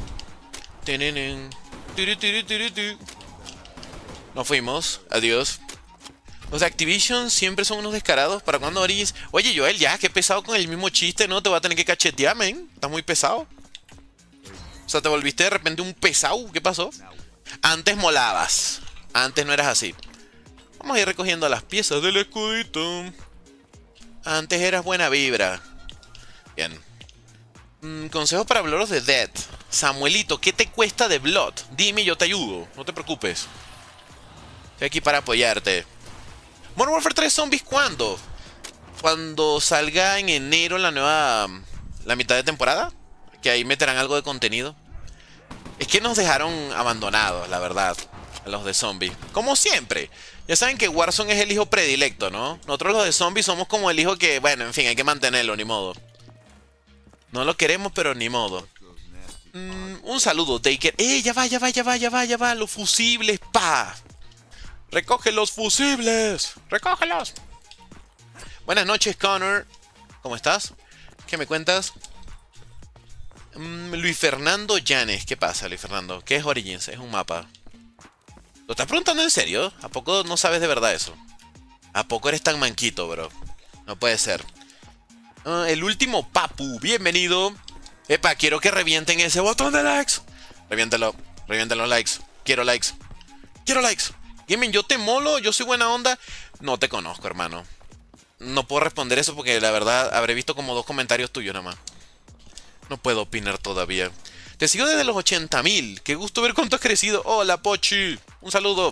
Speaker 1: Nos fuimos. Adiós. Los de Activision siempre son unos descarados. ¿Para cuándo Origins? Oye, Joel, ya, qué pesado con el mismo chiste, ¿no? Te va a tener que cachetear, men. Estás muy pesado. O sea, te volviste de repente un pesado. ¿Qué pasó? Antes molabas. Antes no eras así. Vamos a ir recogiendo las piezas del escudito. Antes eras buena vibra. Bien. Mm, consejos para hablaros de Dead. Samuelito, ¿qué te cuesta de Blood? Dime y yo te ayudo. No te preocupes. Estoy aquí para apoyarte. Modern Warfare tres Zombies, ¿cuándo? Cuando salga en enero la nueva... La mitad de temporada. Que ahí meterán algo de contenido. Es que nos dejaron abandonados, la verdad. A los de zombies. Como siempre. Ya saben que Warzone es el hijo predilecto, ¿no? Nosotros los de zombies somos como el hijo que... Bueno, en fin, hay que mantenerlo, ni modo. No lo queremos, pero ni modo. Mm, un saludo, Taker. ¡Eh! Ya va, ya va, ya va, ya va, ya va. Los fusibles, pa. ¡Recoge los fusibles! ¡Recógelos! Buenas noches, Connor. ¿Cómo estás? ¿Qué me cuentas? Mm, Luis Fernando Llanes. ¿Qué pasa, Luis Fernando? ¿Qué es Origins? Es un mapa. ¿Lo estás preguntando en serio? ¿A poco no sabes de verdad eso? ¿A poco eres tan manquito, bro? No puede ser. Uh, el último Papu. Bienvenido. Epa, quiero que revienten ese botón de likes. Reviéntelo. Revienten los likes. Quiero likes. Quiero likes. Gaming, yo te molo, yo soy buena onda. No te conozco, hermano. No puedo responder eso porque la verdad habré visto como dos comentarios tuyos nada más. No puedo opinar todavía. Te sigo desde los ochenta mil. Qué gusto ver cuánto has crecido. Hola, Pochi. Un saludo.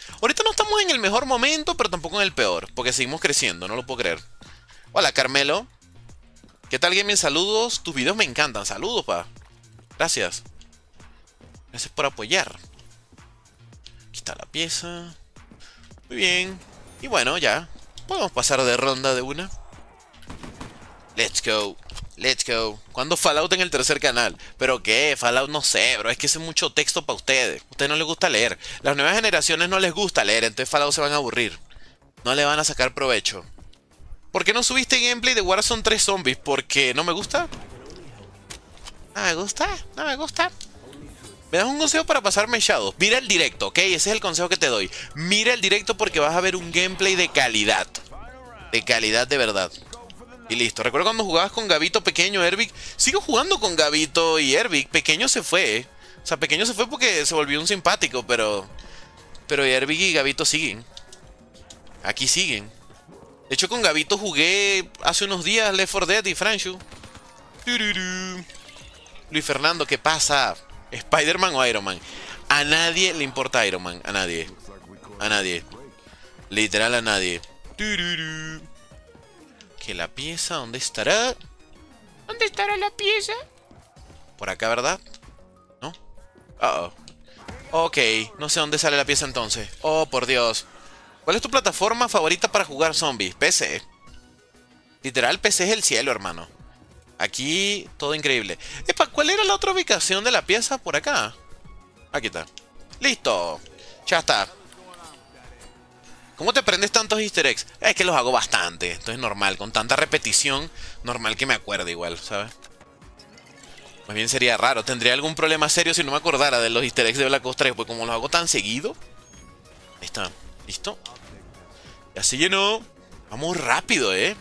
Speaker 1: Ahorita no estamos en el mejor momento, pero tampoco en el peor, porque seguimos creciendo, no lo puedo creer. Hola, Carmelo. ¿Qué tal, gaming? Saludos. Tus videos me encantan. Saludos, pa. Gracias. Gracias por apoyar. Aquí está la pieza. Muy bien. Y bueno, ya. Podemos pasar de ronda de una. Let's go. Let's go. ¿Cuándo Fallout en el tercer canal? ¿Pero qué? Fallout no sé, bro. Es que es mucho texto para ustedes. A ustedes no les gusta leer. Las nuevas generaciones no les gusta leer. Entonces Fallout se van a aburrir. No le van a sacar provecho. ¿Por qué no subiste gameplay de Warzone tres Zombies? ¿Porque no me gusta? ¿No me gusta? ¿No me gusta? Me das un consejo para pasarme Shadows. Mira el directo, ¿ok? Ese es el consejo que te doy. Mira el directo porque vas a ver un gameplay de calidad. De calidad de verdad. Y listo. Recuerdo cuando jugabas con Gabito pequeño, Ervic. Sigo jugando con Gabito y Ervic. Pequeño se fue, ¿eh? O sea, pequeño se fue porque se volvió un simpático, pero... Pero Ervic y Gabito siguen. Aquí siguen. De hecho, con Gabito jugué hace unos días Left four Dead y Franshu. Luis Fernando, ¿qué pasa? ¿Spider-Man o Iron Man? A nadie le importa Iron Man. A nadie. A nadie. Literal a nadie. Que la pieza, ¿dónde estará? ¿Dónde estará la pieza? Por acá, ¿verdad? ¿No? Uh oh. Ok, no sé dónde sale la pieza entonces. Oh, por Dios. ¿Cuál es tu plataforma favorita para jugar zombies? P C. Literal, P C es el cielo, hermano. Aquí, todo increíble. Epa, ¿cuál era la otra ubicación de la pieza? Por acá. Aquí está. Listo. Ya está. ¿Cómo te aprendes tantos easter eggs? Es que los hago bastante. Entonces es normal. Con tanta repetición, normal que me acuerde igual, ¿sabes? Más bien sería raro. Tendría algún problema serio si no me acordara de los easter eggs de Black Ops tres. Pues como los hago tan seguido. Ahí está. ¿Listo? Ya se llenó. Vamos rápido, ¿eh?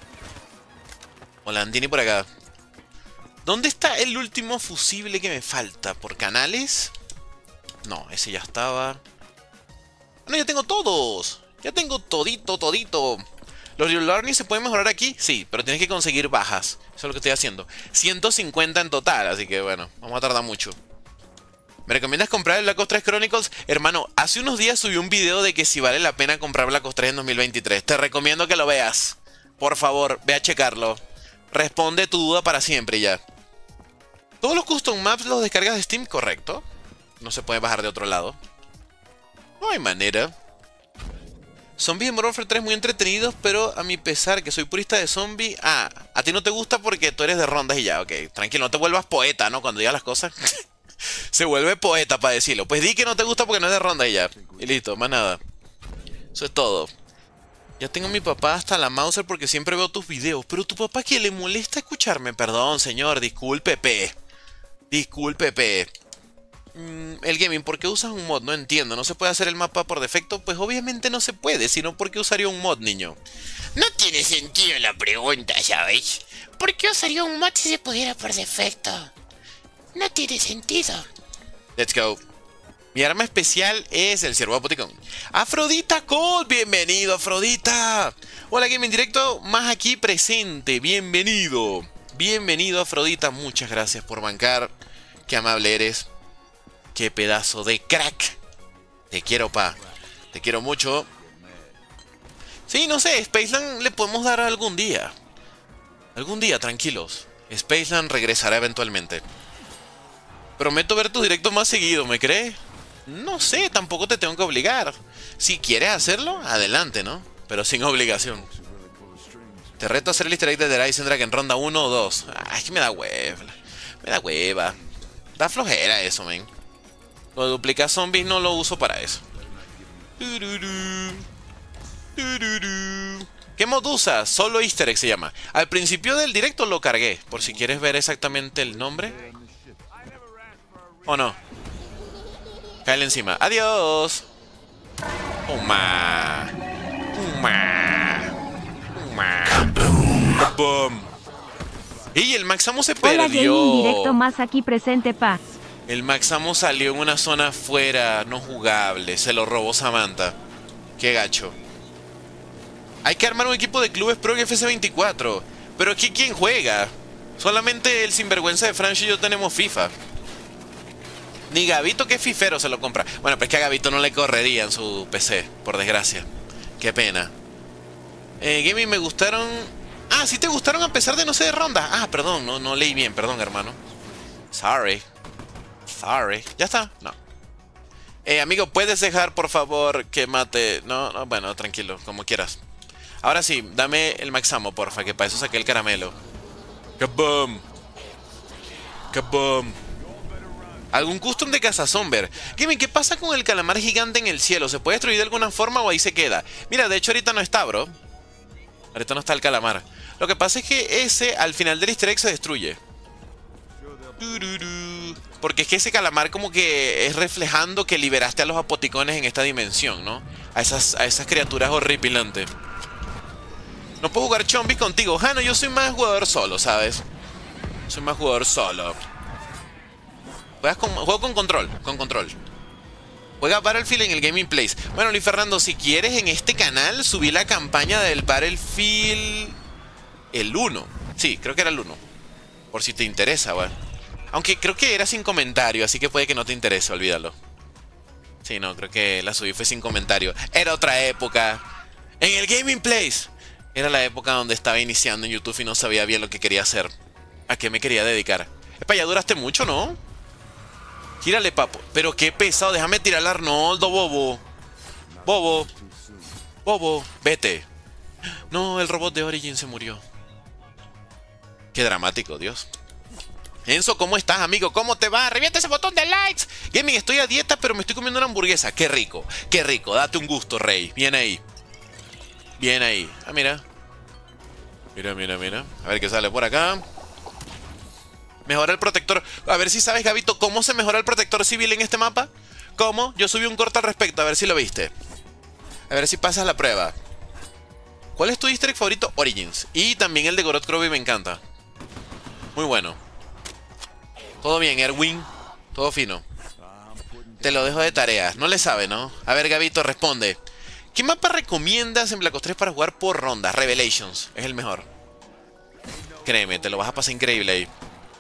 Speaker 1: Holandini por acá. ¿Dónde está el último fusible que me falta? ¿Por canales? No, ese ya estaba. No, ya tengo todos. Ya tengo todito, todito. ¿Los learning se pueden mejorar aquí? Sí, pero tienes que conseguir bajas. Eso es lo que estoy haciendo. ciento cincuenta en total, así que bueno, vamos a tardar mucho. ¿Me recomiendas comprar el Black Ops tres Chronicles? Hermano, hace unos días subí un video de que si vale la pena comprar Black Ops tres en dos mil veintitrés. Te recomiendo que lo veas. Por favor, ve a checarlo. Responde tu duda para siempre ya. ¿Todos los custom maps los descargas de Steam? Correcto. No se puede bajar de otro lado. No hay manera. Zombies en Modern Warfare tres muy entretenidos, pero a mi pesar que soy purista de zombie... Ah, a ti no te gusta porque tú eres de rondas y ya, ok. Tranquilo, no te vuelvas poeta, ¿no? Cuando digas las cosas. Se vuelve poeta para decirlo. Pues di que no te gusta porque no es de rondas y ya. Y listo, más nada. Eso es todo. Ya tengo a mi papá hasta la Mauser porque siempre veo tus videos. Pero tu papá que le molesta escucharme. Perdón, señor, disculpe, P. Disculpe, P. El gaming, ¿por qué usas un mod? No entiendo, ¿no se puede hacer el mapa por defecto? Pues obviamente no se puede, sino ¿por qué usaría un mod, niño?
Speaker 4: No tiene sentido la pregunta, ¿sabéis? ¿Por qué usaría un mod si se pudiera por defecto? No tiene sentido.
Speaker 1: Let's go. Mi arma especial es el ciervo apoticón. Afrodita Cole, bienvenido Afrodita. Hola gaming directo, más aquí presente, bienvenido. Bienvenido Afrodita, muchas gracias por bancar. Qué amable eres. Qué pedazo de crack. Te quiero, pa. Te quiero mucho. Sí, no sé, Spaceland le podemos dar algún día. Algún día, tranquilos. Spaceland regresará eventualmente. Prometo ver tus directos más seguido, ¿me crees? No sé, tampoco te tengo que obligar. Si quieres hacerlo, adelante, ¿no? Pero sin obligación. Te reto a hacer el easter egg de The Rising Dragon en ronda uno o dos. Ay, es que me da hueva. Me da hueva. Da flojera eso, men. Lo de duplicar zombies no lo uso para eso. ¿Qué mod usas? Solo easter egg se llama. Al principio del directo lo cargué. Por si quieres ver exactamente el nombre. ¿O no? Cáele encima. ¡Adiós! ¡Uma! ¡Uma! ¡Uma! ¡Bum! ¡Y el Maxamo se perdió!
Speaker 2: Hola, gaming directo más aquí presente, pa.
Speaker 1: El Maxamo salió en una zona afuera, no jugable. Se lo robó Samantha. Qué gacho. Hay que armar un equipo de clubes pro en F C veinticuatro. Pero aquí, ¿quién juega? Solamente el sinvergüenza de Francia y yo tenemos FIFA. Ni Gabito, que es fifero, se lo compra. Bueno, pero es que a Gabito no le correría en su P C, por desgracia. Qué pena. Eh, gaming, me gustaron... Ah, sí te gustaron a pesar de no ser rondas. Ah, perdón, no, no leí bien, perdón, hermano. Sorry. Sorry. ¿Ya está? No. Eh, amigo, ¿puedes dejar, por favor, que mate? No, no, bueno, tranquilo, como quieras. Ahora sí, dame el maxamo, porfa, que para eso saqué el caramelo. ¡Kaboom! ¡Kaboom! ¿Algún custom de Cazazomber? Gaming, ¿qué pasa con el calamar gigante en el cielo? ¿Se puede destruir de alguna forma o ahí se queda? Mira, de hecho ahorita no está, bro. Ahorita no está el calamar. Lo que pasa es que ese, al final del easter egg, se destruye. Porque es que ese calamar como que es reflejando que liberaste a los apoticones en esta dimensión, ¿no? A esas, a esas criaturas horripilantes. No puedo jugar zombies contigo. Ah, no, yo soy más jugador solo, ¿sabes? Soy más jugador solo. Juegas con, juego con control, con control. Juega Battlefield en el Gaming Place. Bueno, Luis Fernando, si quieres en este canal subí la campaña del Battlefield... El uno. Sí, creo que era el uno. Por si te interesa, güey. Aunque creo que era sin comentario, así que puede que no te interese, olvídalo. Sí, no, creo que la subí fue sin comentario. Era otra época. En el Gaming Place. Era la época donde estaba iniciando en YouTube y no sabía bien lo que quería hacer. ¿A qué me quería dedicar? Epa, ya duraste mucho, ¿no? Gírale, papo. Pero qué pesado, déjame tirar a Arnoldo, bobo. Bobo. Bobo, vete. No, el robot de Origin se murió. Qué dramático, Dios. Enzo, ¿cómo estás, amigo? ¿Cómo te va? ¡Revienta ese botón de likes! Gaming, estoy a dieta, pero me estoy comiendo una hamburguesa. ¡Qué rico! ¡Qué rico! Date un gusto, rey. Bien ahí. Bien ahí. Ah, mira. Mira, mira, mira. A ver qué sale por acá. Mejora el protector. A ver si sabes, Gabito, cómo se mejora el protector civil en este mapa. ¿Cómo? Yo subí un corto al respecto, a ver si lo viste. A ver si pasas la prueba. ¿Cuál es tu easter egg favorito? Origins. Y también el de Gorod Krovi me encanta. Muy bueno. Todo bien, Erwin. Todo fino. Te lo dejo de tareas. No le sabe, ¿no? A ver, Gabito, responde. ¿Qué mapa recomiendas en Black Ops tres para jugar por ronda? Revelations. Es el mejor. Créeme, te lo vas a pasar increíble ahí.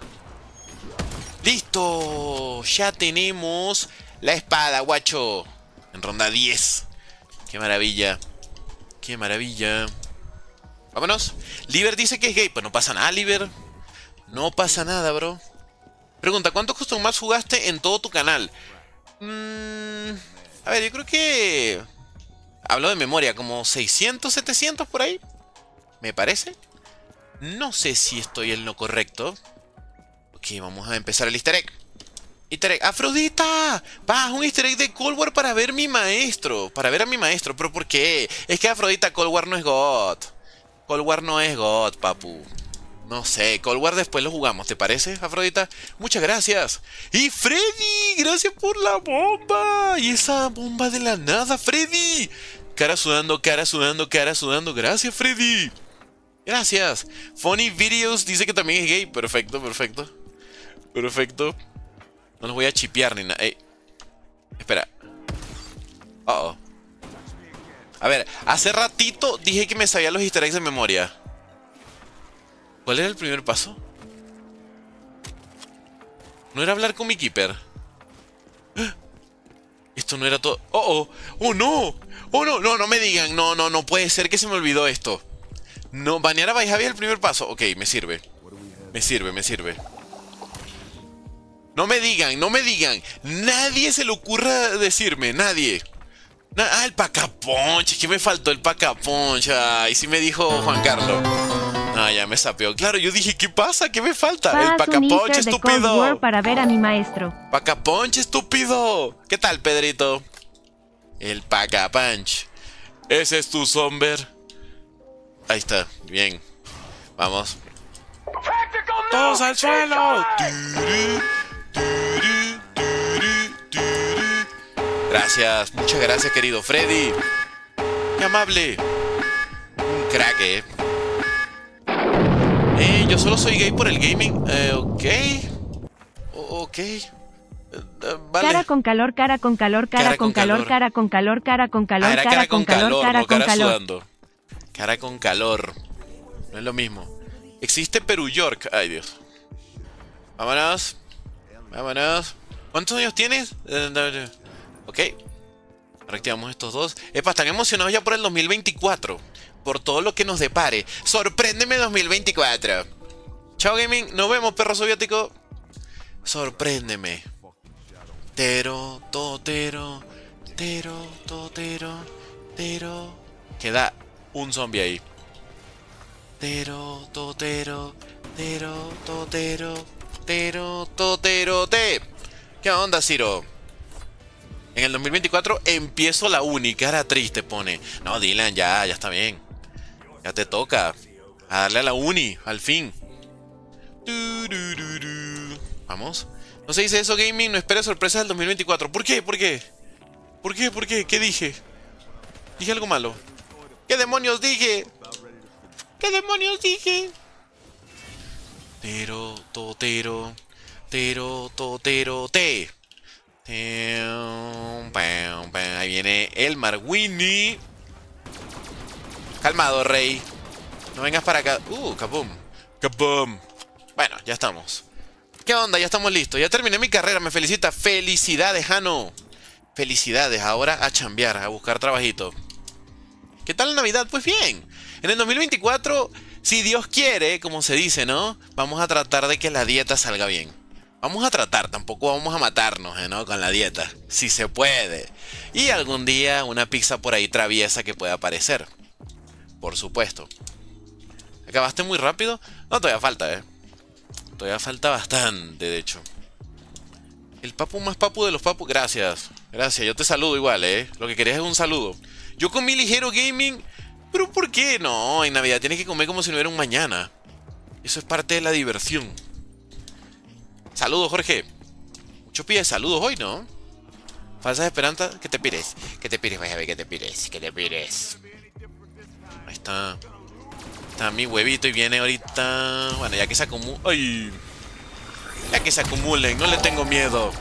Speaker 1: ¡Listo! Ya tenemos la espada, guacho. En ronda diez. ¡Qué maravilla! ¡Qué maravilla! Vámonos. Liber dice que es gay. Pues no pasa nada, Liber. No pasa nada, bro. Pregunta, ¿cuántos custom maps jugaste en todo tu canal? Mm, a ver, yo creo que... Hablo de memoria, como seiscientos, setecientos por ahí. Me parece. No sé si estoy en lo correcto. Ok, vamos a empezar el easter egg. Easter egg. ¡Afrodita! Va, un easter egg de Cold War para ver mi maestro. Para ver a mi maestro. ¿Pero por qué? Es que Afrodita, Cold War no es God. Cold War no es God, papu. No sé, Cold War después lo jugamos, ¿te parece, Afrodita? Muchas gracias. Y Freddy, gracias por la bomba. Y esa bomba de la nada, Freddy. Cara sudando, cara sudando, cara sudando. Gracias, Freddy. Gracias. Funny Videos dice que también es gay. Perfecto, perfecto. Perfecto. No los voy a chipear ni nada. Ey. Espera. Uh oh. A ver, hace ratito dije que me sabía los easter eggs de memoria. ¿Cuál era el primer paso? ¿No era hablar con mi keeper? Esto no era todo... ¡Oh, oh! ¡Oh, no! ¡Oh, no! No, no me digan. No, no, no puede ser que se me olvidó esto. No, banear a Baijavi es el primer paso. Ok, me sirve. Me sirve, me sirve. No me digan, no me digan. Nadie se le ocurra decirme, nadie. Na ah, el pacaponche. ¿Qué me faltó el pacaponche? Ay, sí me dijo Juan Carlos. Ah, ya me sapeó. Claro, yo dije, ¿qué pasa? ¿Qué me falta?
Speaker 2: Paz,
Speaker 1: el pacaponche, estúpido.
Speaker 2: Para ver a mi maestro.
Speaker 1: Pacaponche, estúpido. ¿Qué tal, Pedrito? El pacapunch. Ese es tu Somber. Ahí está, bien. Vamos. ¡Todos al suelo! Gracias, muchas gracias, querido Freddy. Qué amable. Un crack, eh. Eh, yo solo soy gay por el gaming. Eh, ok. O ok. Uh, vale.
Speaker 2: Cara con calor, cara con calor, cara, cara con, con calor, calor, cara con calor, cara con calor,
Speaker 1: ah, era
Speaker 2: cara,
Speaker 1: cara con calor,
Speaker 2: calor, cara
Speaker 1: no
Speaker 2: con
Speaker 1: cara
Speaker 2: calor.
Speaker 1: Sudando. Cara con calor. No es lo mismo. Existe Perú York. Ay, Dios. Vámonos. Vámonos. ¿Cuántos años tienes? Ok. Reactivamos estos dos. Epa, están emocionados ya por el dos mil veinticuatro. Por todo lo que nos depare. Sorpréndeme dos mil veinticuatro. Chao gaming. Nos vemos, perro soviético. Sorpréndeme. Tero, totero. Tero, totero. Tero. Queda un zombie ahí. Tero, totero. Tero, totero. Tero, totero, te. ¿Qué onda, Ciro? En el dos mil veinticuatro empiezo la uni. Cara triste pone. No, Dylan, ya, ya está bien. Ya te toca a darle a la uni, al fin. Vamos. No se dice eso, gaming. No esperes sorpresas del dos mil veinticuatro. ¿Por qué? ¿Por qué? ¿Por qué? ¿Por qué? ¿Qué dije? Dije algo malo. ¿Qué demonios dije? ¿Qué demonios dije? Tero, totero. Tero, totero, te. Ahí viene el Marwini. Calmado, rey. No vengas para acá. Uh, kaboom. Kaboom. Bueno, ya estamos. ¿Qué onda? Ya estamos listos. Ya terminé mi carrera. Me felicita. Felicidades, Jano. Felicidades. Ahora a chambear, a buscar trabajito. ¿Qué tal la Navidad? Pues bien. En el dos mil veinticuatro, si Dios quiere, como se dice, ¿no? Vamos a tratar de que la dieta salga bien. Vamos a tratar, tampoco vamos a matarnos, ¿eh? ¿no? Con la dieta, si se puede. Y algún día una pizza por ahí traviesa que pueda aparecer. Por supuesto. ¿Acabaste muy rápido? No, todavía falta, ¿eh? Todavía falta bastante, de hecho. El papu más papu de los papus. Gracias, gracias, yo te saludo igual, ¿eh? Lo que querías es un saludo. Yo comí ligero gaming. ¿Pero por qué? No, en Navidad tienes que comer como si no hubiera un mañana. Eso es parte de la diversión. Saludos, Jorge. Mucho pide saludos hoy, ¿no? Falsas esperanzas. Que te pires. Que te pires, vaya a ver, que te pires. Que te pires. Ahí está. Está mi huevito y viene ahorita. Bueno, ya que se acumulen. ¡Ay! Ya que se acumulen, no le tengo miedo.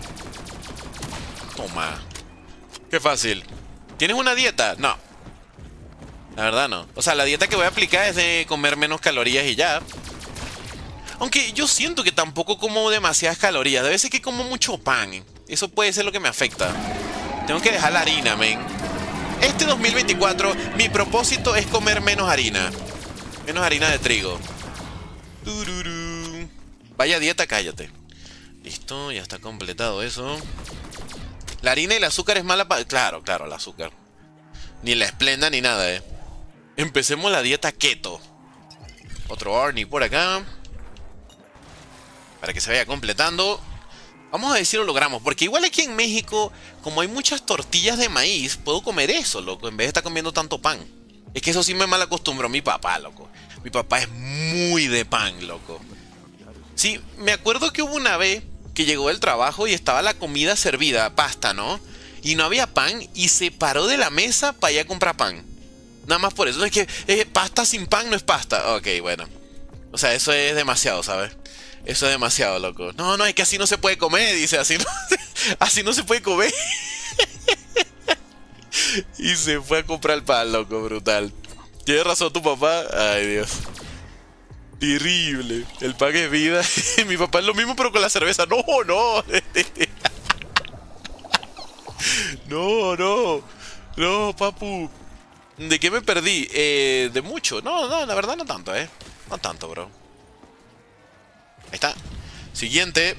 Speaker 1: Toma. Qué fácil. ¿Tienes una dieta? No. La verdad no. O sea, la dieta que voy a aplicar es de comer menos calorías y ya. Aunque yo siento que tampoco como demasiadas calorías. Debe ser que como mucho pan. Eso puede ser lo que me afecta. Tengo que dejar la harina, men. Este dos mil veinticuatro, mi propósito es comer menos harina. Menos harina de trigo. Tururú. Vaya dieta, cállate. Listo, ya está completado eso. La harina y el azúcar es mala para... Claro, claro, el azúcar. Ni la esplenda ni nada, eh. Empecemos la dieta keto. Otro Arnie por acá. Para que se vaya completando. Vamos a ver si lo logramos. Porque igual aquí en México, como hay muchas tortillas de maíz, puedo comer eso, loco, en vez de estar comiendo tanto pan. Es que eso sí me mal acostumbró mi papá, loco. Mi papá es muy de pan, loco. Sí, me acuerdo que hubo una vez que llegó del trabajo y estaba la comida servida, pasta, ¿no? Y no había pan y se paró de la mesa para ir a comprar pan. Nada más por eso. Es que eh, pasta sin pan no es pasta. Ok, bueno. O sea, eso es demasiado, ¿sabes? Eso es demasiado, loco. No, no, es que así no se puede comer, dice. Así no, así no se puede comer. Y se fue a comprar el pan, loco, brutal. Tienes razón tu papá. Ay, Dios. Terrible. El pan es vida. Mi papá es lo mismo, pero con la cerveza. No, no. No, no. No, papu. ¿De qué me perdí? Eh, de mucho. No, no, la verdad no tanto, eh. No tanto, bro. Ahí está. Siguiente.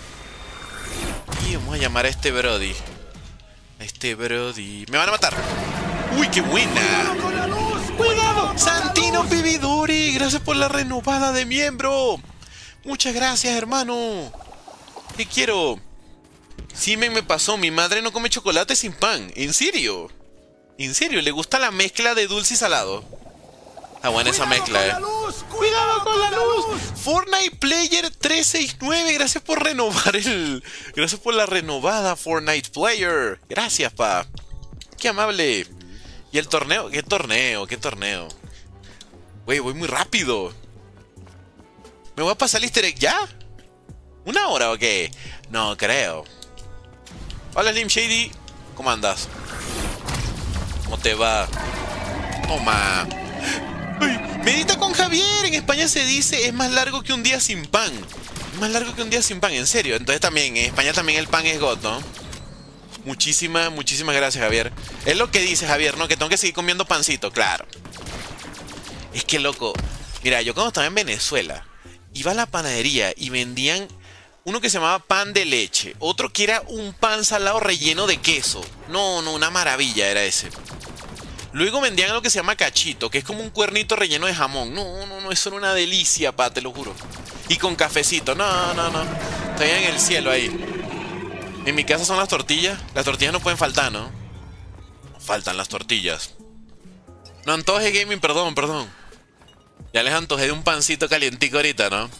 Speaker 1: Y vamos a llamar a este Brody. A este Brody. Me van a matar. Uy, qué buena. Cuidado. Santino Pividuri. Gracias por la renovada de miembro. Muchas gracias, hermano. ¿Qué quiero? Simen me pasó. Mi madre no come chocolate sin pan. ¿En serio? ¿En serio? ¿Le gusta la mezcla de dulce y salado? Está buena esa mezcla, eh. ¡Cuidado con la luz! Fortnite Player tres seis nueve. Gracias por renovar el... Gracias por la renovada, Fortnite Player. Gracias, pa. Qué amable. ¿Y el torneo? ¿Qué torneo? ¿Qué torneo? Güey, voy muy rápido. ¿Me voy a pasar el easter egg ya? ¿Una hora o qué? No creo. Hola, Slim Shady. ¿Cómo andas? ¿Cómo te va? Toma. Ay, Medita con Javier. En España se dice es más largo que un día sin pan. Es más largo que un día sin pan, en serio. Entonces también, en España también el pan es God, ¿no? Muchísimas, muchísimas gracias, Javier. Es lo que dice Javier, ¿no? Que tengo que seguir comiendo pancito, claro. Es que loco. Mira, yo cuando estaba en Venezuela, iba a la panadería y vendían uno que se llamaba pan de leche. Otro que era un pan salado relleno de queso. No, no, una maravilla era ese. Luego vendían algo que se llama cachito, que es como un cuernito relleno de jamón. No, no, no, eso era una delicia, pa, te lo juro. Y con cafecito. No, no, no. Estoy en el cielo ahí. En mi casa son las tortillas. Las tortillas no pueden faltar, ¿no? Faltan las tortillas. No antoje gaming, perdón, perdón. Ya les antojé de un pancito calientico ahorita, ¿no?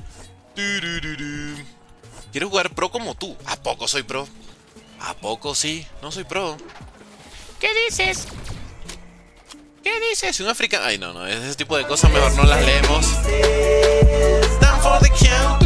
Speaker 1: Quiero jugar pro como tú. ¿A poco soy pro? ¿A poco sí? No soy pro.
Speaker 4: ¿Qué dices?
Speaker 1: ¿Qué dices? Un africano... Ay, no, no. Ese tipo de cosas mejor no las leemos. Stand for the count.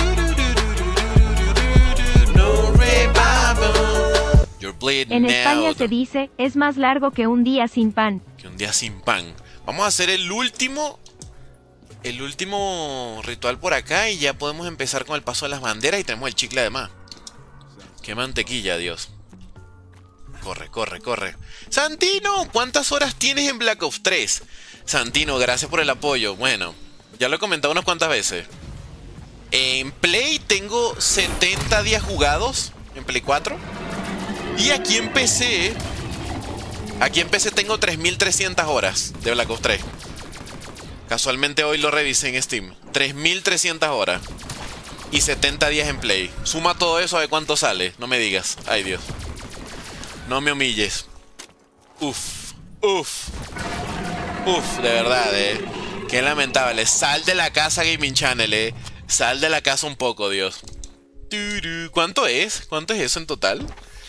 Speaker 1: No revival. You're bleeding
Speaker 2: En España
Speaker 1: out.
Speaker 2: se dice, es más largo que un día sin pan.
Speaker 1: Que un día sin pan. Vamos a hacer el último... El último ritual por acá y ya podemos empezar con el paso de las banderas y tenemos el chicle además. Qué mantequilla, Dios. Corre, corre, corre. Santino, ¿cuántas horas tienes en Black Ops tres? Santino, gracias por el apoyo. Bueno, ya lo he comentado unas cuantas veces. En Play tengo setenta días jugados. En Play cuatro. Y aquí en P C... Aquí en P C tengo tres mil trescientas horas de Black Ops tres. Casualmente hoy lo revisé en Steam. tres mil trescientas horas. Y setenta días en Play. Suma todo eso a ver cuánto sale. No me digas. Ay, Dios. No me humilles. Uf. Uf. Uf, de verdad, eh. Qué lamentable. Sal de la casa, Gaming Channel, eh. Sal de la casa un poco, Dios. ¿Cuánto es? ¿Cuánto es eso en total?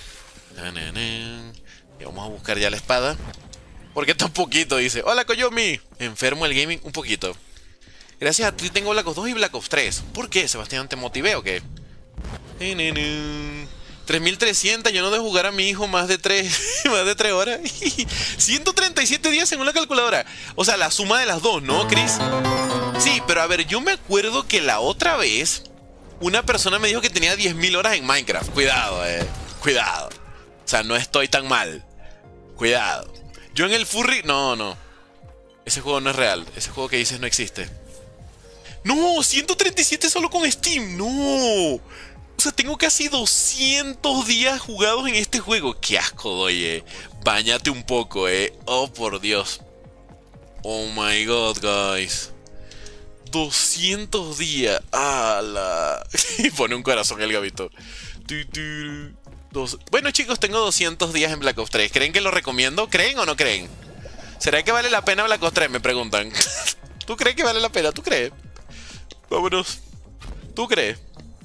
Speaker 1: Y vamos a buscar ya la espada. ¿Por qué tan poquito? Dice. Hola, Koyomi. Enfermo el gaming un poquito. Gracias a ti tengo Black Ops dos y Black Ops tres. ¿Por qué, Sebastián? ¿Te motivé o qué? tres mil trescientas. Yo no debo jugar a mi hijo más de tres más de tres horas. ciento treinta y siete días según la calculadora. O sea, la suma de las dos, ¿no, Chris? Sí, pero a ver, yo me acuerdo que la otra vez una persona me dijo que tenía diez mil horas en Minecraft. Cuidado, eh. Cuidado. O sea, no estoy tan mal. Cuidado. Yo en el Furry... No, no. Ese juego no es real. Ese juego que dices no existe. No, ciento treinta y siete solo con Steam. No. O sea, tengo casi doscientos días jugados en este juego. Qué asco doy, eh. Báñate un poco, eh. Oh, por Dios. Oh my God, guys. doscientos días. ¡Hala! Y pone un corazón el gabito. Dos... Bueno, chicos, tengo doscientos días en Black Ops tres. ¿Creen que lo recomiendo? ¿Creen o no creen? ¿Será que vale la pena Black Ops tres? Me preguntan. ¿Tú crees que vale la pena? ¿Tú crees? Vámonos. ¿Tú crees?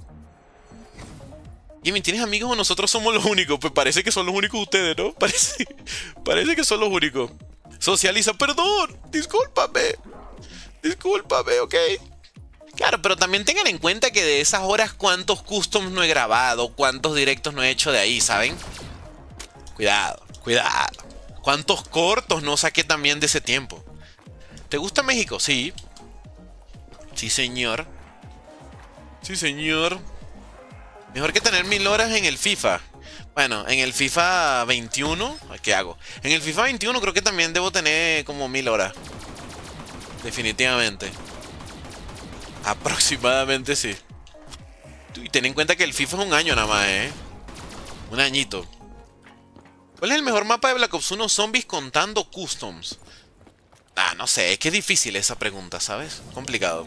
Speaker 1: Jimmy, ¿tienes amigos o nosotros somos los únicos? Pues parece que son los únicos ustedes, ¿no? Parece, parece que son los únicos. Socializa, perdón. Discúlpame. Discúlpame, ¿ok? Claro, pero también tengan en cuenta que de esas horas cuántos customs no he grabado, cuántos directos no he hecho de ahí, ¿saben? Cuidado, cuidado. Cuántos cortos no saqué también de ese tiempo. ¿Te gusta México? Sí. Sí, señor. Sí, señor. Mejor que tener mil horas en el FIFA. Bueno, en el FIFA veintiuno, ¿qué hago? En el FIFA veintiuno creo que también debo tener como mil horas. Definitivamente. Aproximadamente sí. Y ten en cuenta que el FIFA es un año nada más, ¿eh? Un añito. ¿Cuál es el mejor mapa de Black Ops uno Zombies contando customs? Ah, no sé, es que es difícil esa pregunta, ¿sabes? Complicado.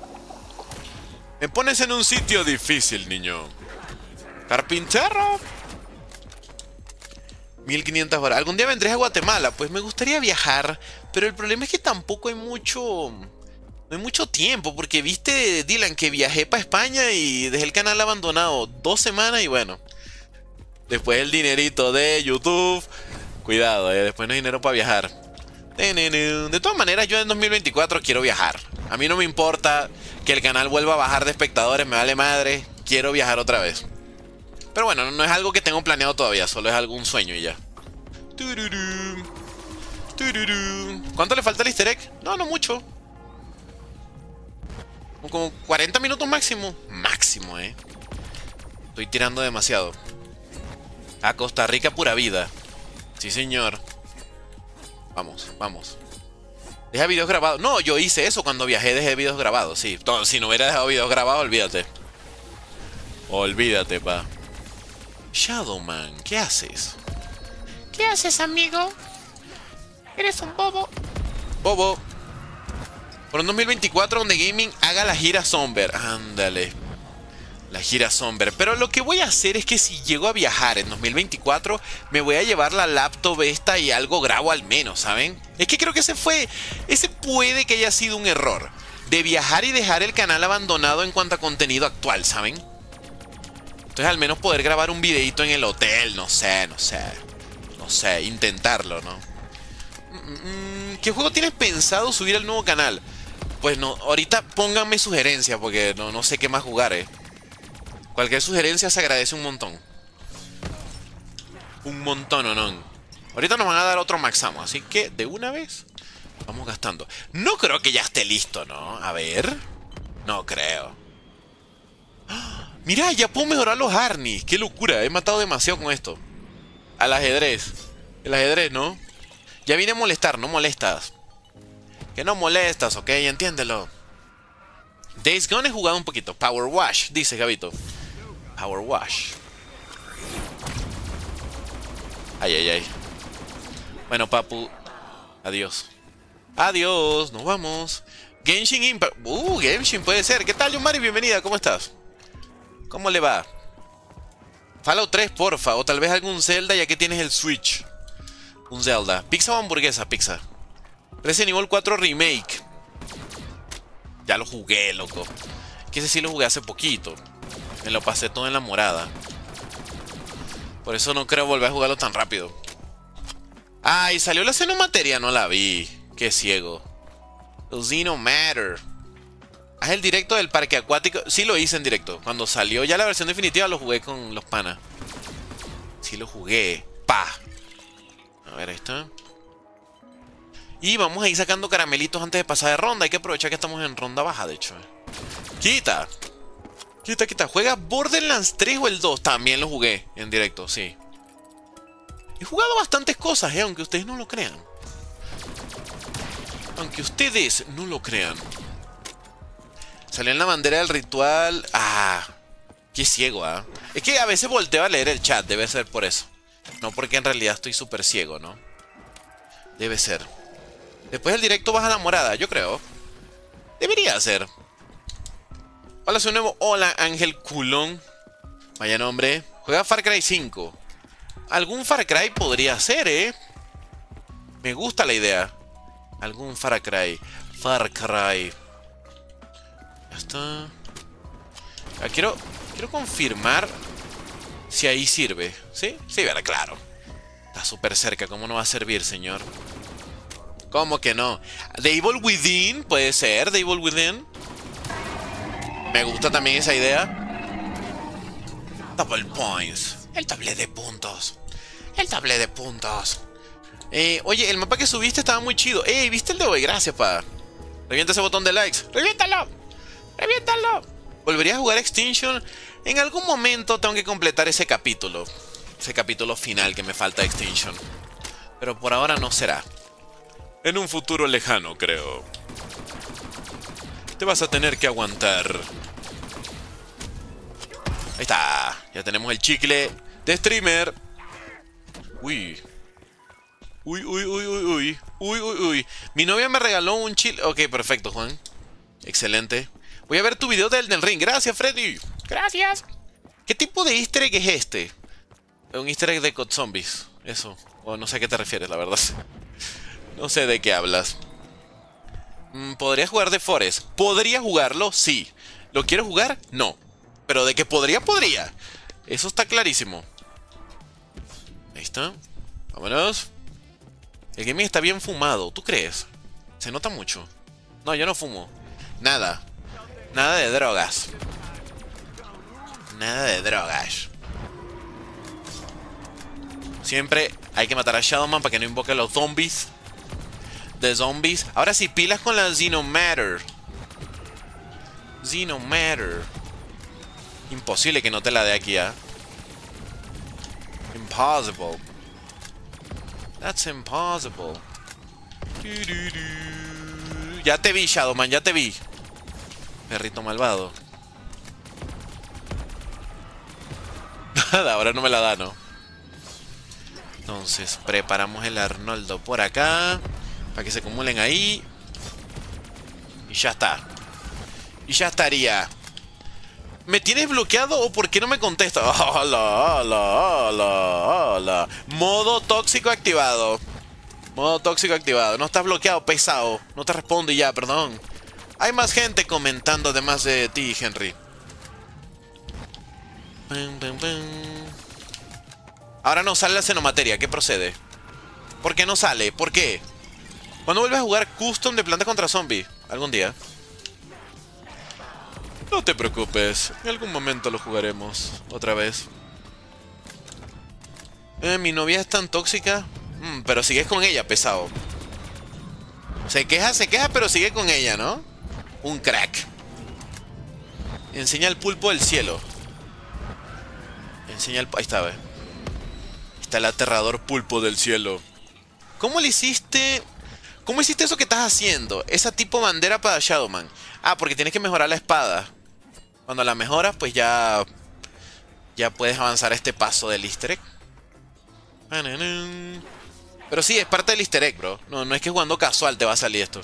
Speaker 1: Me pones en un sitio difícil, niño. Carpintero. mil quinientas horas. Algún día vendré a Guatemala. Pues me gustaría viajar. Pero el problema es que tampoco hay mucho... No hay mucho tiempo. Porque viste, Dylan, que viajé para España y dejé el canal abandonado dos semanas y bueno. Después el dinerito de YouTube. Cuidado, eh. Después no hay dinero para viajar. De todas maneras, yo en dos mil veinticuatro quiero viajar. A mí no me importa que el canal vuelva a bajar de espectadores. Me vale madre. Quiero viajar otra vez. Pero bueno, no es algo que tengo planeado todavía. Solo es algún sueño y ya. ¿Cuánto le falta al easter egg? No, no mucho. Como cuarenta minutos máximo. Máximo, eh. Estoy tirando demasiado. A Costa Rica pura vida. Sí, señor. Vamos, vamos. Deja videos grabados. No, yo hice eso cuando viajé, dejé videos grabados. Sí, todo, si no hubiera dejado videos grabados, olvídate. Olvídate, pa. Shadowman, ¿qué haces?
Speaker 4: ¿Qué haces, amigo? Eres un bobo.
Speaker 1: Bobo. Por un dos mil veinticuatro donde Gaming haga la gira Somber. Ándale. La gira Somber. Pero lo que voy a hacer es que si llego a viajar en dos mil veinticuatro, me voy a llevar la laptop esta y algo grabo al menos, ¿saben? Es que creo que ese fue... Ese puede que haya sido un error. De viajar y dejar el canal abandonado en cuanto a contenido actual, ¿saben? Entonces al menos poder grabar un videito en el hotel, no sé, no sé. No sé, intentarlo, ¿no? ¿Qué juego tienes pensado subir al nuevo canal? Pues no, ahorita pónganme sugerencias porque no, no sé qué más jugar, eh. Cualquier sugerencia se agradece un montón. Un montón, ¿o no? Ahorita nos van a dar otro Maxamo, así que de una vez vamos gastando. No creo que ya esté listo, ¿no? A ver. No creo. ¡Ah! Mira, ya puedo mejorar los Arnis. Qué locura, he matado demasiado con esto. Al ajedrez. El ajedrez, ¿no? Ya vine a molestar, no molestas. Que no molestas, ok, entiéndelo. Days Gone he jugado un poquito. Power Wash, dice Gabito. Power Wash. Ay, ay, ay. Bueno, papu. Adiós. Adiós, nos vamos. Genshin Impact. Uh, Genshin puede ser. ¿Qué tal, Yomari? Bienvenida, ¿cómo estás? ¿Cómo le va? Fallout tres, porfa. O tal vez algún Zelda ya que tienes el Switch. Un Zelda. ¿Pizza o hamburguesa? Pizza. Resident Evil cuatro Remake. Ya lo jugué, loco. Que ese sí lo jugué hace poquito. Me lo pasé todo en la morada. Por eso no creo volver a jugarlo tan rápido. Ay, salió la Xenomateria, no la vi. Qué ciego. El Xenomatter. Haz el directo del parque acuático. Sí lo hice en directo. Cuando salió ya la versión definitiva lo jugué con los panas. Sí lo jugué. Pa. A ver, ahí está. Y vamos a ir sacando caramelitos antes de pasar de ronda. Hay que aprovechar que estamos en ronda baja, de hecho. Quita. Quita, quita. ¿Juega Borderlands tres o el dos? También lo jugué en directo, sí. He jugado bastantes cosas, eh, aunque ustedes no lo crean. Aunque ustedes no lo crean. Salió en la bandera del ritual. Ah, qué ciego, ¿ah? ¿eh? Es que a veces volteo a leer el chat, debe ser por eso. No porque en realidad estoy súper ciego, ¿no? Debe ser. Después del directo vas a la morada, yo creo. Debería ser. Hola, soy nuevo. Hola, Ángel Culón. Vaya nombre. Juega Far Cry cinco. Algún Far Cry podría ser, ¿eh? Me gusta la idea. Algún Far Cry. Far Cry. Ya está. Ah, quiero, quiero confirmar si ahí sirve. ¿Sí? Sí, verá, claro. Está súper cerca. ¿Cómo no va a servir, señor? ¿Cómo que no? The Evil Within. Puede ser. The Evil Within. Me gusta también esa idea. Double points. El tablete de puntos. El tablete de puntos. Eh, oye, el mapa que subiste estaba muy chido. Eh, ¿viste el de hoy? Gracias, pa. Revienta ese botón de likes. ¡Reviéntalo! ¡Reviéntalo! ¿Volvería a jugar Extinction? En algún momento tengo que completar ese capítulo. Ese capítulo final que me falta de Extinction. Pero por ahora no será. En un futuro lejano, creo. Te vas a tener que aguantar. Ahí está. Ya tenemos el chicle de streamer. Uy. Uy, uy, uy, uy, uy. Uy, uy, uy. Mi novia me regaló un chile. Ok, perfecto, Juan. Excelente. Voy a ver tu video del Elden Ring. Gracias, Freddy.
Speaker 4: Gracias.
Speaker 1: ¿Qué tipo de easter egg es este? Un easter egg de C O D Zombies. Eso. O no sé a qué te refieres, la verdad. No sé de qué hablas. ¿Podría jugar The Forest? ¿Podría jugarlo? Sí. ¿Lo quiero jugar? No. Pero de que podría, podría. Eso está clarísimo. Ahí está. Vámonos. El gaming está bien fumado. ¿Tú crees? Se nota mucho. No, yo no fumo. Nada. Nada de drogas. Nada de drogas. Siempre hay que matar a Shadowman para que no invoque a los zombies. De zombies. Ahora sí, pilas con la Xenomatter. Xenomatter. Imposible que no te la dé aquí, ¿ah? Impossible. That's impossible. Du, du, du. Ya te vi, Shadowman, ya te vi. Perrito malvado. Nada, ahora no me la da, ¿no? Entonces, preparamos el Arnoldo por acá. Para que se acumulen ahí. Y ya está. Y ya estaría. ¿Me tienes bloqueado o por qué no me contesta? Hola, hola, hola, hola. Modo tóxico activado. Modo tóxico activado. No estás bloqueado, pesado. No te respondo y ya, perdón. Hay más gente comentando además de ti, Henry. Ahora no sale la xenomateria. ¿Qué procede? ¿Por qué no sale? ¿Por qué? ¿Cuándo vuelves a jugar custom de planta contra zombie? ¿Algún día? No te preocupes. En algún momento lo jugaremos. Otra vez. Eh, mi novia es tan tóxica. Mm, pero sigues con ella, pesado. Se queja, se queja, pero sigue con ella, ¿no? Un crack. Enseña el pulpo del cielo. Enseña el... Ahí está, ¿ves? Está el aterrador pulpo del cielo. ¿Cómo le hiciste? ¿Cómo hiciste eso que estás haciendo? Esa tipo bandera para Shadowman. Ah, porque tienes que mejorar la espada. Cuando la mejoras, pues ya... Ya puedes avanzar este paso del easter egg. Pero sí, es parte del easter egg, bro. No, no es que jugando casual te va a salir esto.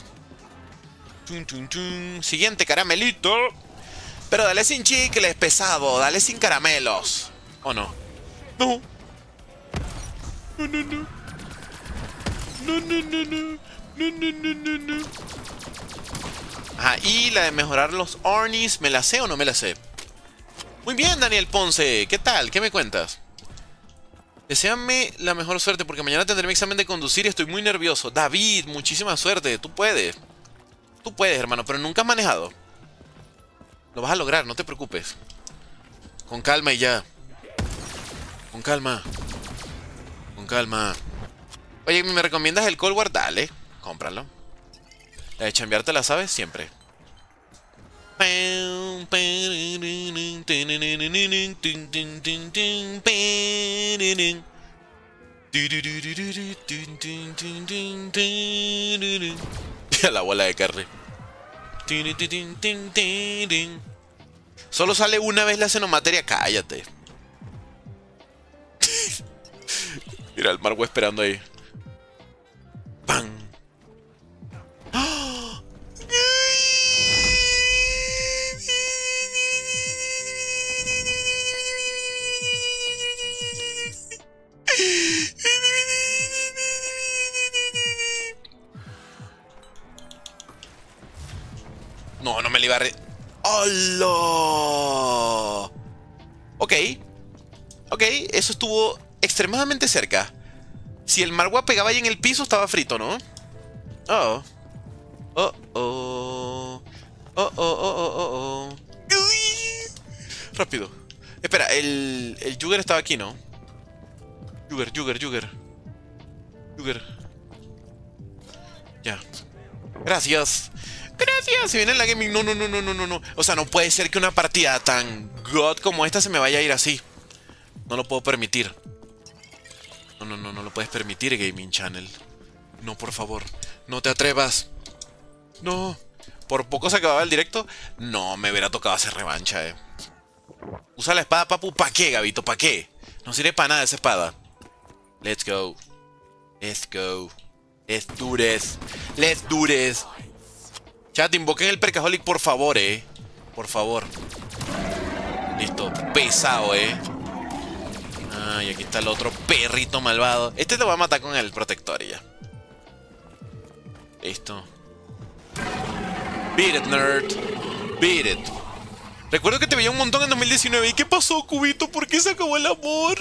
Speaker 1: Siguiente caramelito. Pero dale sin chicles, pesado. Dale sin caramelos. ¿O no? No. No, no, no. No, no, no, no. No, no, no, no, no. Ajá, y la de mejorar los Ornis, ¿me la sé o no me la sé? Muy bien, Daniel Ponce. ¿Qué tal? ¿Qué me cuentas? Deséame la mejor suerte porque mañana tendré mi examen de conducir y estoy muy nervioso. David, muchísima suerte. Tú puedes. Tú puedes, hermano, pero nunca has manejado. Lo vas a lograr, no te preocupes. Con calma y ya. Con calma. Con calma. Oye, ¿me recomiendas el Cold War? Dale, cómpralo. La de chambearte la sabes siempre. La bola de carne. Solo sale una vez la xenomateria. Cállate. Mira el Margo esperando ahí. ¡Pam! ¡Oh! No, no me le iba a re... ¡Hola! Ok. Ok, eso estuvo extremadamente cerca. Si el Margua pegaba ahí en el piso, estaba frito, ¿no? Oh. Oh, oh. Oh, oh, oh, oh, oh, oh. Rápido. Espera, el... El Jugger estaba aquí, ¿no? Jugger, Jugger, Jugger. Jugger. Ya. Gracias. Gracias. Se viene la gaming. No, no, no, no, no, no, no. O sea, no puede ser que una partida tan god como esta se me vaya a ir así. No lo puedo permitir. No, no, no, no lo puedes permitir, Gaming Channel. No, por favor. No te atrevas. No. Por poco se acababa el directo. No, me hubiera tocado hacer revancha, eh. Usa la espada, papu. ¿Para qué, Gabito? ¿Para qué? No sirve para nada esa espada. Let's go. Let's go. Let's do this. Let's do this. Chat, invoquen el Percaholic, por favor, eh. Por favor. Listo. Pesado, eh. Ah, y aquí está el otro perrito malvado. Este te va a matar con el protector y ya. Listo. Beat it, nerd. Beat it. Recuerdo que te veía un montón en dos mil diecinueve. ¿Y qué pasó, Cubito? ¿Por qué se acabó el amor?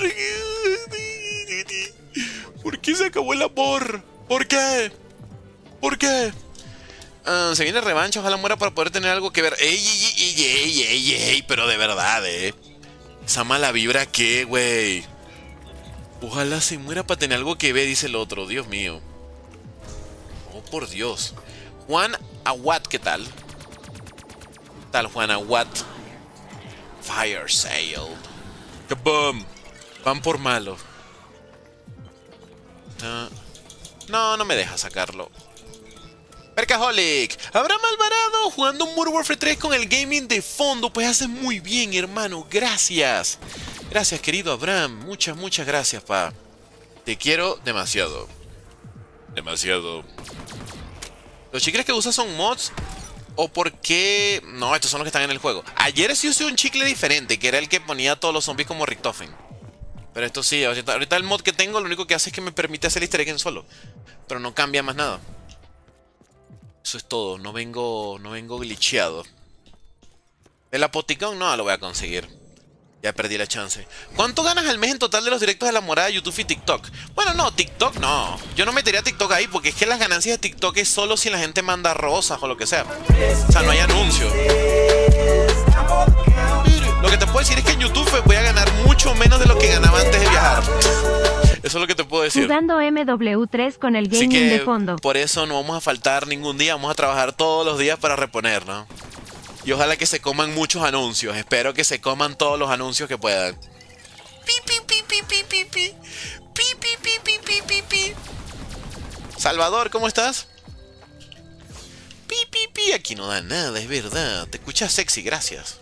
Speaker 1: ¿Por qué se acabó el amor? ¿Por qué? ¿Por qué? Uh, se viene revancha, ojalá muera para poder tener algo que ver. ¡Ey, ey, ey, ey, ey, ey! Pero de verdad, eh. Esa mala vibra, ¿qué, güey? Ojalá se muera para tener algo que ver, dice el otro. Dios mío. Oh, por Dios. Juan Aguat, ¿qué tal? Tal Juana, what? Fire Sale. ¡Kaboom! Van por malo. Uh, no, no me deja sacarlo. Percaholic. Abraham Alvarado jugando Modern Warfare tres con el gaming de fondo. Pues haces muy bien, hermano. Gracias. Gracias, querido Abraham. Muchas, muchas gracias, pa. Te quiero demasiado. Demasiado. ¿Los chicles que usas son mods? ¿O por qué? No, estos son los que están en el juego. Ayer sí usé un chicle diferente, que era el que ponía a todos los zombies como Richtofen. Pero esto sí, ahorita, ahorita el mod que tengo lo único que hace es que me permite hacer el easter egg en solo. Pero no cambia más nada. Eso es todo, no vengo, no vengo glitcheado. El apoticón no lo voy a conseguir. Ya perdí la chance. ¿Cuánto ganas al mes en total de los directos de la morada de YouTube y TikTok? Bueno, no, TikTok no. Yo no metería TikTok ahí porque es que las ganancias de TikTok es solo si la gente manda rosas o lo que sea. O sea, no hay anuncio. Lo que te puedo decir es que en YouTube voy a ganar mucho menos de lo que ganaba antes de viajar. Eso es lo que te puedo decir.
Speaker 2: Jugando M W tres con el gaming de fondo.
Speaker 1: Por eso no vamos a faltar ningún día. Vamos a trabajar todos los días para reponer, ¿no? Y ojalá que se coman muchos anuncios. Espero que se coman todos los anuncios que puedan. Pi, pi, pi, pi, pi, pi, pi. Pi, pi, pi, pi, pi, pi, pi. Salvador, ¿cómo estás? Pi, pi, pi. Aquí no da nada, es verdad. Te escuchas sexy, gracias.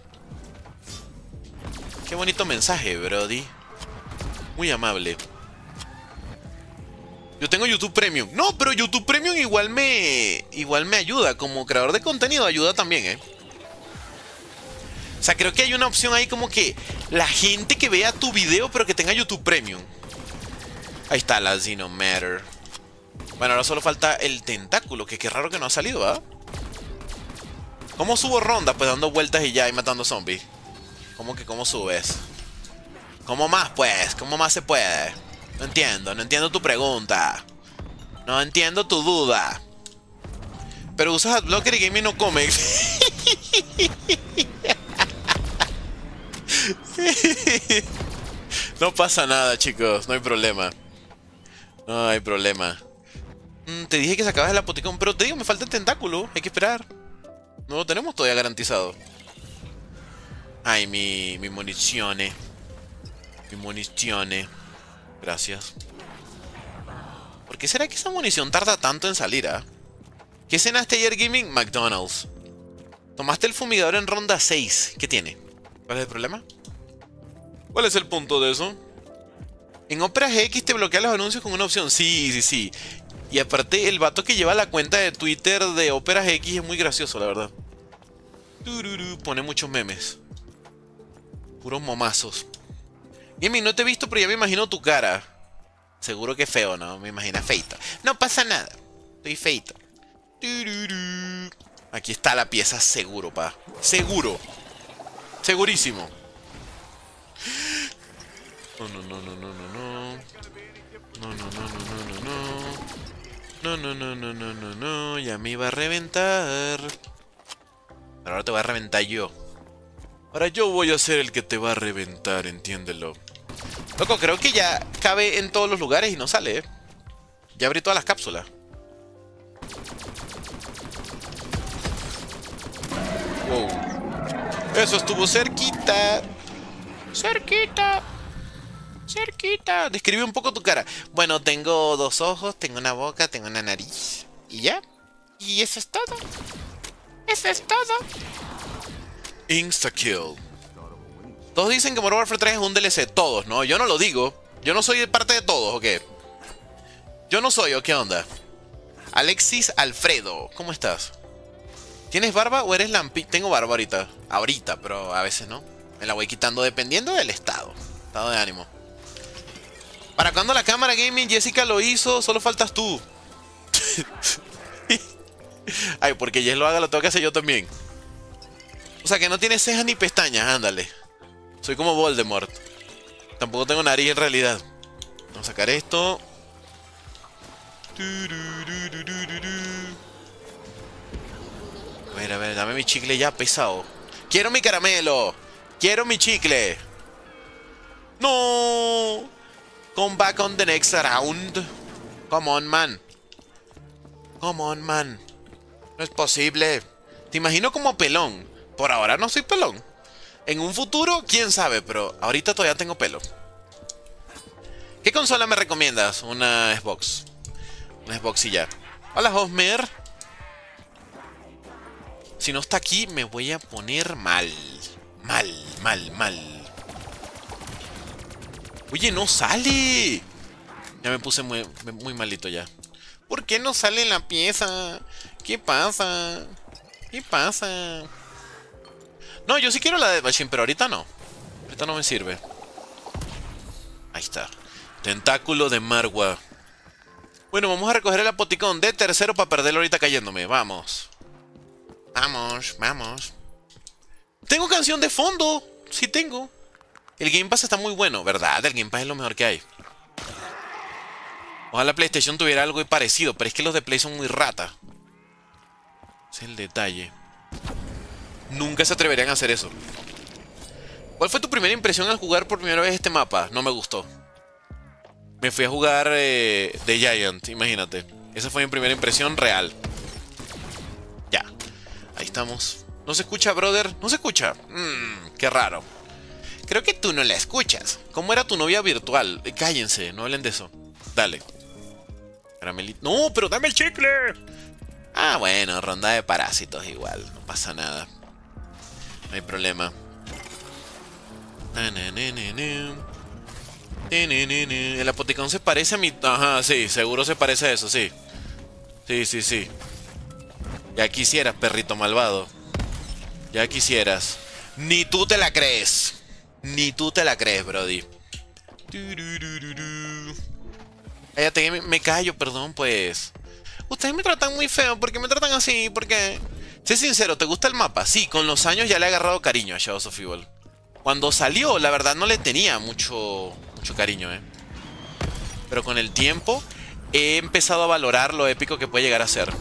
Speaker 1: Qué bonito mensaje, brody. Muy amable. Yo tengo YouTube Premium. No, pero YouTube Premium igual me... Igual me ayuda. Como creador de contenido ayuda también, ¿eh? O sea, creo que hay una opción ahí como que la gente que vea tu video pero que tenga YouTube Premium. Ahí está la Xenomatter. Bueno, ahora solo falta el tentáculo, que qué raro que no ha salido, ¿ah? ¿Cómo subo ronda? Pues dando vueltas y ya y matando zombies. ¿Cómo que cómo subes? ¿Cómo más, pues? ¿Cómo más se puede? No entiendo, no entiendo tu pregunta. No entiendo tu duda. Pero usas Adblocker y Gaming no come. No pasa nada, chicos, no hay problema. No hay problema. mm, Te dije que sacabas el apoticón, pero te digo, me falta el tentáculo. Hay que esperar. No lo tenemos todavía garantizado. Ay, mi, mi municiones. Mi municiones. Gracias. ¿Por qué será que esa munición tarda tanto en salir, ah? ¿Qué cenaste ayer, Gaming? McDonald's. Tomaste el fumigador en ronda seis. ¿Qué tiene? ¿Cuál es el problema? ¿Cuál es el punto de eso? En Opera G X te bloquea los anuncios con una opción. Sí, sí, sí. Y aparte, el vato que lleva la cuenta de Twitter de Opera G X es muy gracioso, la verdad. Tururú, pone muchos memes. Puros momazos. Gaming, no te he visto, pero ya me imagino tu cara. Seguro que feo, ¿no? Me imagino feita. No pasa nada. Estoy feita. Tururú. Aquí está la pieza seguro, pa. Seguro. Segurísimo. No, no, no, no, no, no, no. No, no, no, no, no, no. No, no, no, no, no, no, no. Ya me iba a reventar. Pero ahora te voy a reventar yo. Ahora yo voy a ser el que te va a reventar, entiéndelo. Loco, creo que ya cabe en todos los lugares y no sale, ¿eh? Ya abrí todas las cápsulas. Wow. Eso estuvo cerquita. Cerquita. Cerquita. Describe un poco tu cara. Bueno, tengo dos ojos, tengo una boca, tengo una nariz. ¿Y ya? ¿Y eso es todo? Eso es todo. Insta-kill. Todos dicen que Modern Warfare tres es un D L C. Todos, ¿no? Yo no lo digo. Yo no soy parte de todos, ¿o qué? Yo no soy, ¿o qué onda? Alexis Alfredo, ¿cómo estás? ¿Tienes barba o eres lampi? Tengo barba ahorita. Ahorita, pero a veces no. Me la voy quitando dependiendo del estado. Estado de ánimo. ¿Para cuándo la cámara gaming? Jessica lo hizo, solo faltas tú. Ay, porque Jess lo haga, lo tengo que hacer yo también. O sea, que no tiene cejas ni pestañas, ándale. Soy como Voldemort. Tampoco tengo nariz en realidad. Vamos a sacar esto. A ver, a ver, dame mi chicle ya pesado. ¡Quiero mi caramelo! ¡Quiero mi chicle! ¡No! Come back on the next round. Come on, man. Come on, man. No es posible. Te imagino como pelón. por ahora no soy pelón. En un futuro, quién sabe, pero ahorita todavía tengo pelo. ¿Qué consola me recomiendas? Una Xbox. Una Xbox y ya. Hola, Hosmer. Si no está aquí, me voy a poner mal. Mal, mal, mal. Oye, no sale. Ya me puse muy, muy malito ya. ¿Por qué no sale la pieza? ¿Qué pasa? ¿Qué pasa? No, yo sí quiero la de Machine, pero ahorita no. Ahorita no me sirve. Ahí está. Tentáculo de Marwa. Bueno, vamos a recoger el apoticón de tercero para perderlo ahorita cayéndome. Vamos. Vamos, vamos. Tengo canción de fondo. Sí tengo. El Game Pass está muy bueno, ¿verdad? El Game Pass es lo mejor que hay. Ojalá PlayStation tuviera algo parecido, pero es que los de Play son muy rata. Ese es el detalle. Nunca se atreverían a hacer eso. ¿Cuál fue tu primera impresión al jugar por primera vez este mapa? No me gustó. Me fui a jugar eh, The Giant, imagínate. Esa fue mi primera impresión real. Ya. Ahí estamos. ¿No se escucha, brother? ¿No se escucha? Mmm, qué raro. Creo que tú no la escuchas. ¿Cómo era tu novia virtual? Eh, cállense, no hablen de eso. Dale. Caramelito. ¡No, pero dame el chicle! Ah, bueno, ronda de parásitos igual. No pasa nada. No hay problema. El apoticón se parece a mi... Ajá, sí, seguro se parece a eso, sí. Sí, sí, sí. Ya quisieras, perrito malvado. Ya quisieras. Ni tú te la crees. Ni tú te la crees, brody. Cállate, me, me callo, perdón, pues. Ustedes me tratan muy feo. ¿Por qué me tratan así? ¿Por qué? Sé sincero, ¿te gusta el mapa? Sí, con los años ya le he agarrado cariño a Shadows of Evil. Cuando salió, la verdad no le tenía mucho, mucho cariño, ¿eh? Pero con el tiempo he empezado a valorar lo épico que puede llegar a ser.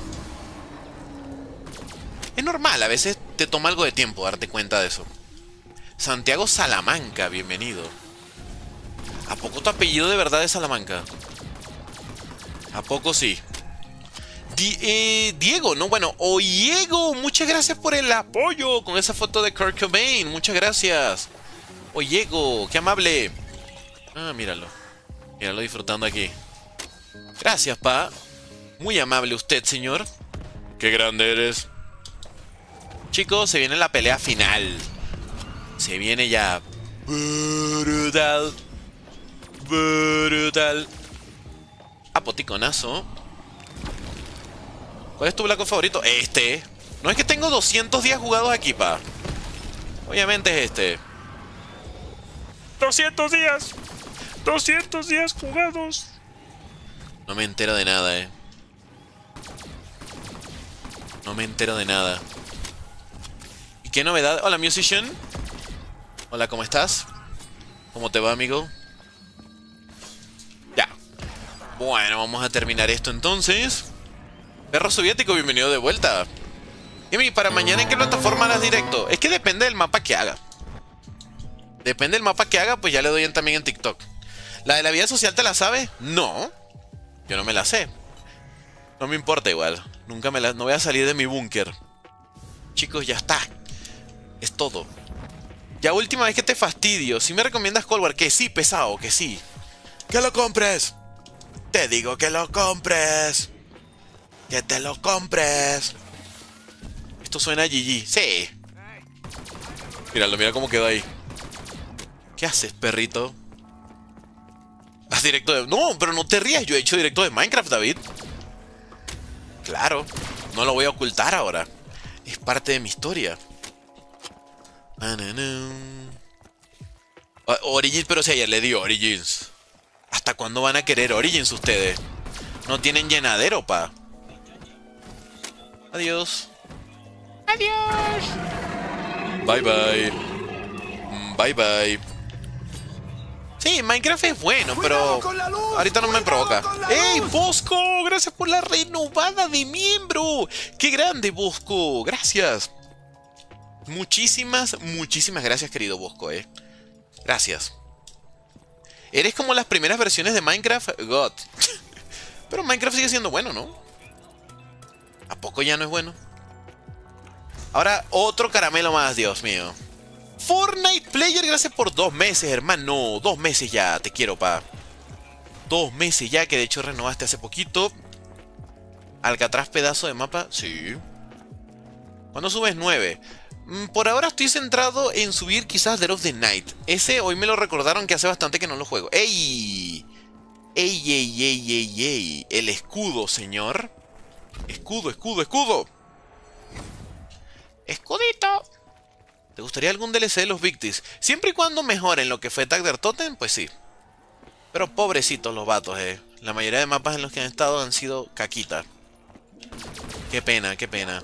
Speaker 1: Es normal, a veces te toma algo de tiempo darte cuenta de eso. Santiago Salamanca, bienvenido. ¿A poco tu apellido de verdad es Salamanca? ¿A poco sí? Di eh, Diego, no, bueno, Oyego, muchas gracias por el apoyo con esa foto de Kurt Cobain, muchas gracias. Oyego, qué amable. Ah, míralo. Míralo disfrutando aquí. Gracias, pa. Muy amable usted, señor. Qué grande eres. Chicos, se viene la pelea final. Se viene ya. Brutal. Brutal. Apoticonazo. ¿Cuál es tu blanco favorito? Este. No es que tengo doscientos días jugados aquí, pa. Obviamente es este.
Speaker 3: doscientos días. doscientos días jugados.
Speaker 1: No me entero de nada, eh. No me entero de nada. ¿Y qué novedad? Hola, Musician. Hola, ¿cómo estás? ¿Cómo te va, amigo? Ya. Bueno, vamos a terminar esto entonces. Perro soviético, bienvenido de vuelta. Y para mañana, ¿en qué plataforma harás directo? Es que depende del mapa que haga. Depende del mapa que haga, pues ya le doy en, también en TikTok. ¿La de la vida social te la sabes? No. Yo no me la sé. No me importa igual. Nunca me la... No voy a salir de mi búnker. Chicos, ya está. Es todo. Ya última vez que te fastidio. Si me recomiendas Cold War, que sí, pesado, que sí. ¡Que lo compres! Te digo que lo compres. ¡Que te lo compres! Esto suena a G G. Sí. Míralo, mira cómo quedó ahí. ¿Qué haces, perrito? ¿Haz directo de...? No, pero no te rías. Yo he hecho directo de Minecraft, David. Claro. No lo voy a ocultar ahora. Es parte de mi historia. Origins, pero si ayer le dio Origins. ¿Hasta cuándo van a querer Origins ustedes? No tienen llenadero, pa. Adiós.
Speaker 4: Adiós.
Speaker 1: Bye, bye. Bye, bye. Sí, Minecraft es bueno, pero ahorita no me provoca. ¡Ey, Bosco! Gracias por la renovada de miembro. ¡Qué grande, Bosco! Gracias. Muchísimas, muchísimas gracias, querido Bosco, eh. Gracias. Eres como las primeras versiones de Minecraft God. Pero Minecraft sigue siendo bueno, ¿no? ¿A poco ya no es bueno? Ahora otro caramelo más, Dios mío. Fortnite Player, gracias por dos meses, hermano. Dos meses ya, te quiero, pa. Dos meses ya, que de hecho renovaste hace poquito. Alcatraz, pedazo de mapa. Sí. ¿Cuándo subes? nueve. Por ahora estoy centrado en subir quizás Dead of the Night. Ese hoy me lo recordaron que hace bastante que no lo juego. ¡Ey! ¡Ey, ey, ey, ey, ey! El escudo, señor. Escudo, escudo, escudo. Escudito. ¿Te gustaría algún D L C de los Victis? Siempre y cuando mejoren lo que fue Tag der Totem, pues sí. Pero pobrecitos los vatos, eh. La mayoría de mapas en los que han estado han sido caquita. Qué pena, qué pena.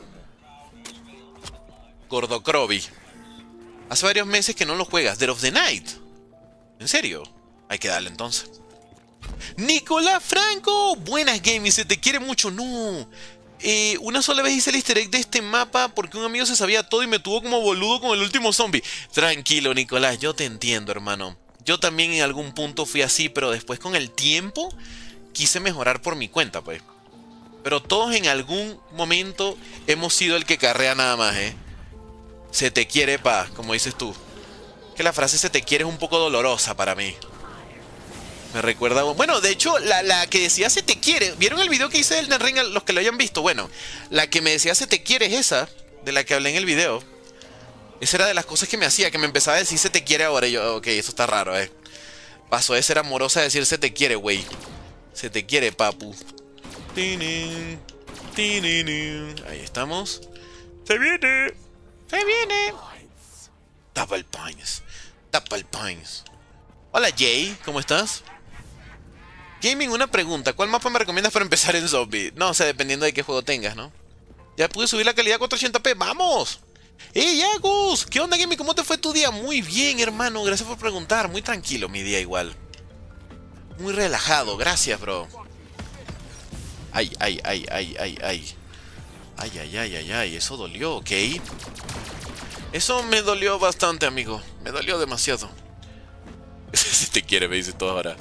Speaker 1: Gordo Croby. Hace varios meses que no lo juegas. Dead of the Night. ¿En serio? Hay que darle entonces. Nicolás Franco. Buenas, gaming. Se te quiere mucho. No. Eh, una sola vez hice el easter egg de este mapa porque un amigo se sabía todo y me tuvo como boludo con el último zombie. Tranquilo, Nicolás. Yo te entiendo, hermano. Yo también en algún punto fui así, pero después con el tiempo quise mejorar por mi cuenta, pues. Pero todos en algún momento hemos sido el que carrea nada más, ¿eh? Se te quiere, pa, como dices tú. Que la frase se te quiere es un poco dolorosa para mí. Me recuerda... Bueno, de hecho, la, la que decía se te quiere... ¿Vieron el video que hice del Elden Ring? Los que lo hayan visto. Bueno, la que me decía se te quiere es esa, de la que hablé en el video. Esa era de las cosas que me hacía, que me empezaba a decir se te quiere ahora. Y yo, ok, eso está raro, eh. Pasó de ser amorosa a decir se te quiere, güey. Se te quiere, papu. Tinin, tinin. Ahí estamos.
Speaker 3: ¡Se viene!
Speaker 1: ¡Se viene! Double Pines. Double Pines. Hola, Jay. ¿Cómo estás? Gaming, una pregunta. ¿Cuál mapa me recomiendas para empezar en Zombie? No, o sea, dependiendo de qué juego tengas, ¿no? Ya pude subir la calidad a cuatrocientos p. ¡Vamos! ¡Ey, Agus! ¿Qué onda, Gaming? ¿Cómo te fue tu día? Muy bien, hermano. Gracias por preguntar. Muy tranquilo mi día igual. Muy relajado. Gracias, bro. Ay, ay, ay, ay, ay, ay. Ay, ay, ay, ay, ay. Eso dolió, ¿ok? Eso me dolió bastante, amigo. Me dolió demasiado. Si te quiere, me dice todo ahora.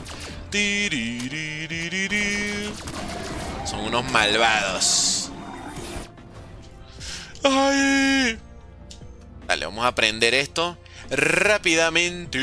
Speaker 1: Son unos malvados. ¡Ay! Dale, vamos a aprender esto rápidamente.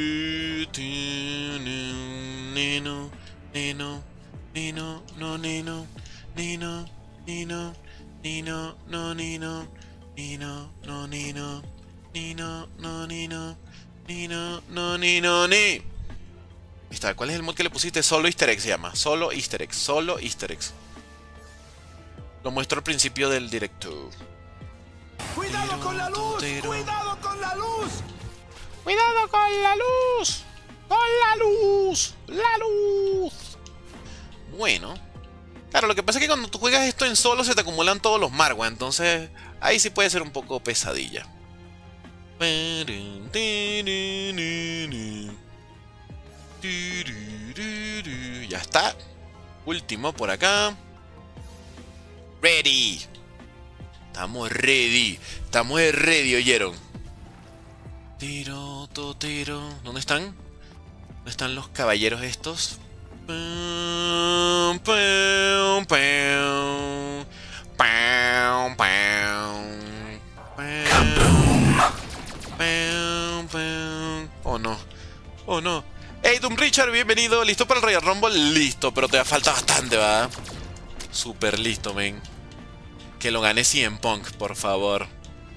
Speaker 1: Nino, nino, nino, no, nino, nino, nino, nino, no, nino, nino, no, nino, nino, no, nino, nino, no, nino, ni. Ahí está, ¿cuál es el mod que le pusiste? Solo Easter egg se llama. Solo Easter eggs, solo Easter eggs. Lo muestro al principio del directo.
Speaker 5: ¡Cuidado con la luz! ¡Cuidado con la luz!
Speaker 1: ¡Cuidado con la luz! ¡Con la luz! ¡La luz! Bueno. Claro, lo que pasa es que cuando tú juegas esto en solo se te acumulan todos los margua. Entonces, ahí sí puede ser un poco pesadilla. Ya está. Último por acá. Ready. Estamos ready. Estamos ready, ¿oyeron? Tiro, tiro. ¿Dónde están? ¿Dónde están los caballeros estos? Pum, pum, pum. Pum, pum. Pum, pum. Oh no. Oh no. Hey, Doom Richard, bienvenido. ¿Listo para el Royal Rumble? Listo, pero te falta bastante, ¿va? Súper listo, men. Que lo gane C M Punk, por favor.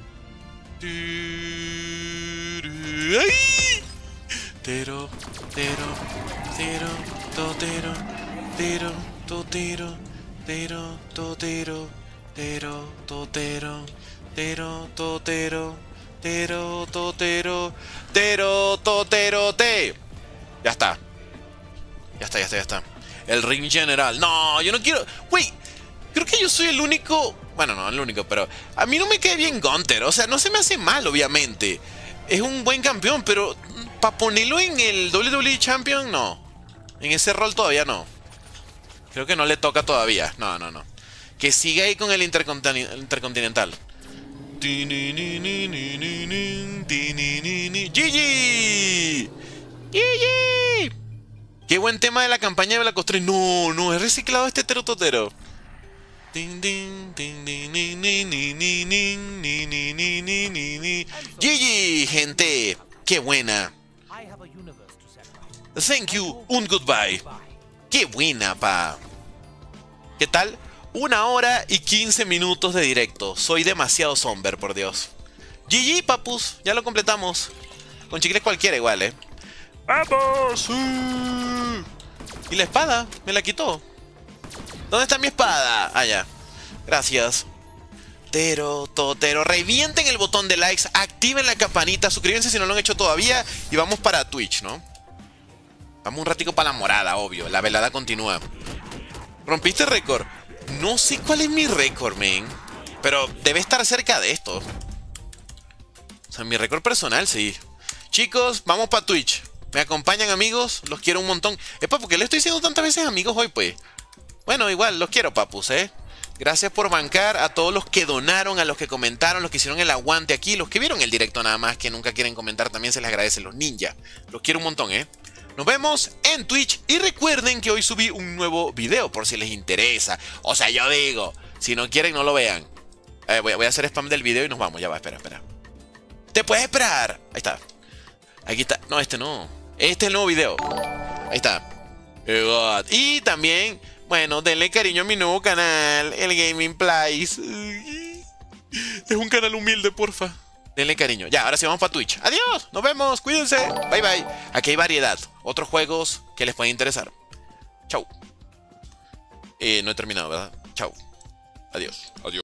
Speaker 1: ¡Ay! Tero, tero, tero, totero, tero, totero, tero, totero, tero, totero, tero, totero, tero, totero, tero, totero, te. Ya está. Ya está, ya está, ya está. El ring general. No, yo no quiero. Güey, creo que yo soy el único. Bueno, no, el único, pero a mí no me cae bien Gunther. O sea, no se me hace mal, obviamente. Es un buen campeón, pero para ponerlo en el W W E Champion, no. En ese rol todavía no. Creo que no le toca todavía. No, no, no. Que siga ahí con el intercontin- Intercontinental. ¡G G! ¡G G! ¡Qué buen tema de la campaña de Black Ops tres! No, no, he reciclado este terototero. Ding, ding, ding, ding, ding, ding, ding, ding, ding, ding, ding, ding, ding, ding, ding. G G, gente. Qué buena. Thank you. Un goodbye. Qué buena, pa. ¿Qué tal? Una hora y quince minutos de directo. Soy demasiado somber, por Dios. G G, papus. Ya lo completamos. Con chicles cualquiera igual, ¿eh?
Speaker 3: ¡Vamos!
Speaker 1: Uh, y la espada, me la quitó. ¿Dónde está mi espada? Ah, ya. Gracias. Tero, totero. Revienten el botón de likes, activen la campanita, suscríbanse si no lo han hecho todavía. Y vamos para Twitch, ¿no? Vamos un ratico para la morada, obvio. La velada continúa. ¿Rompiste récord? No sé cuál es mi récord, men. Pero debe estar cerca de esto. O sea, mi récord personal, sí. Chicos, vamos para Twitch. ¿Me acompañan, amigos? Los quiero un montón. Epa, ¿por qué le estoy diciendo tantas veces amigos hoy, pues? Bueno, igual, los quiero, papus, ¿eh? Gracias por bancar a todos los que donaron, a los que comentaron, los que hicieron el aguante aquí, los que vieron el directo nada más, que nunca quieren comentar, también se les agradece, los ninjas. Los quiero un montón, ¿eh? Nos vemos en Twitch y recuerden que hoy subí un nuevo video por si les interesa. O sea, yo digo, si no quieren, no lo vean. Eh, voy, voy a hacer spam del video y nos vamos. Ya va, espera, espera. ¿Te puedes esperar? Ahí está. Aquí está. No, este no. Este es el nuevo video. Ahí está. Y también, bueno, denle cariño a mi nuevo canal, el Gaming Place. Es un canal humilde, porfa. Denle cariño. Ya, ahora sí vamos para Twitch. Adiós, nos vemos, cuídense. Bye, bye. Aquí hay variedad. Otros juegos que les pueden interesar. Chau. Eh, no he terminado, ¿verdad? Chau. Adiós. Adiós.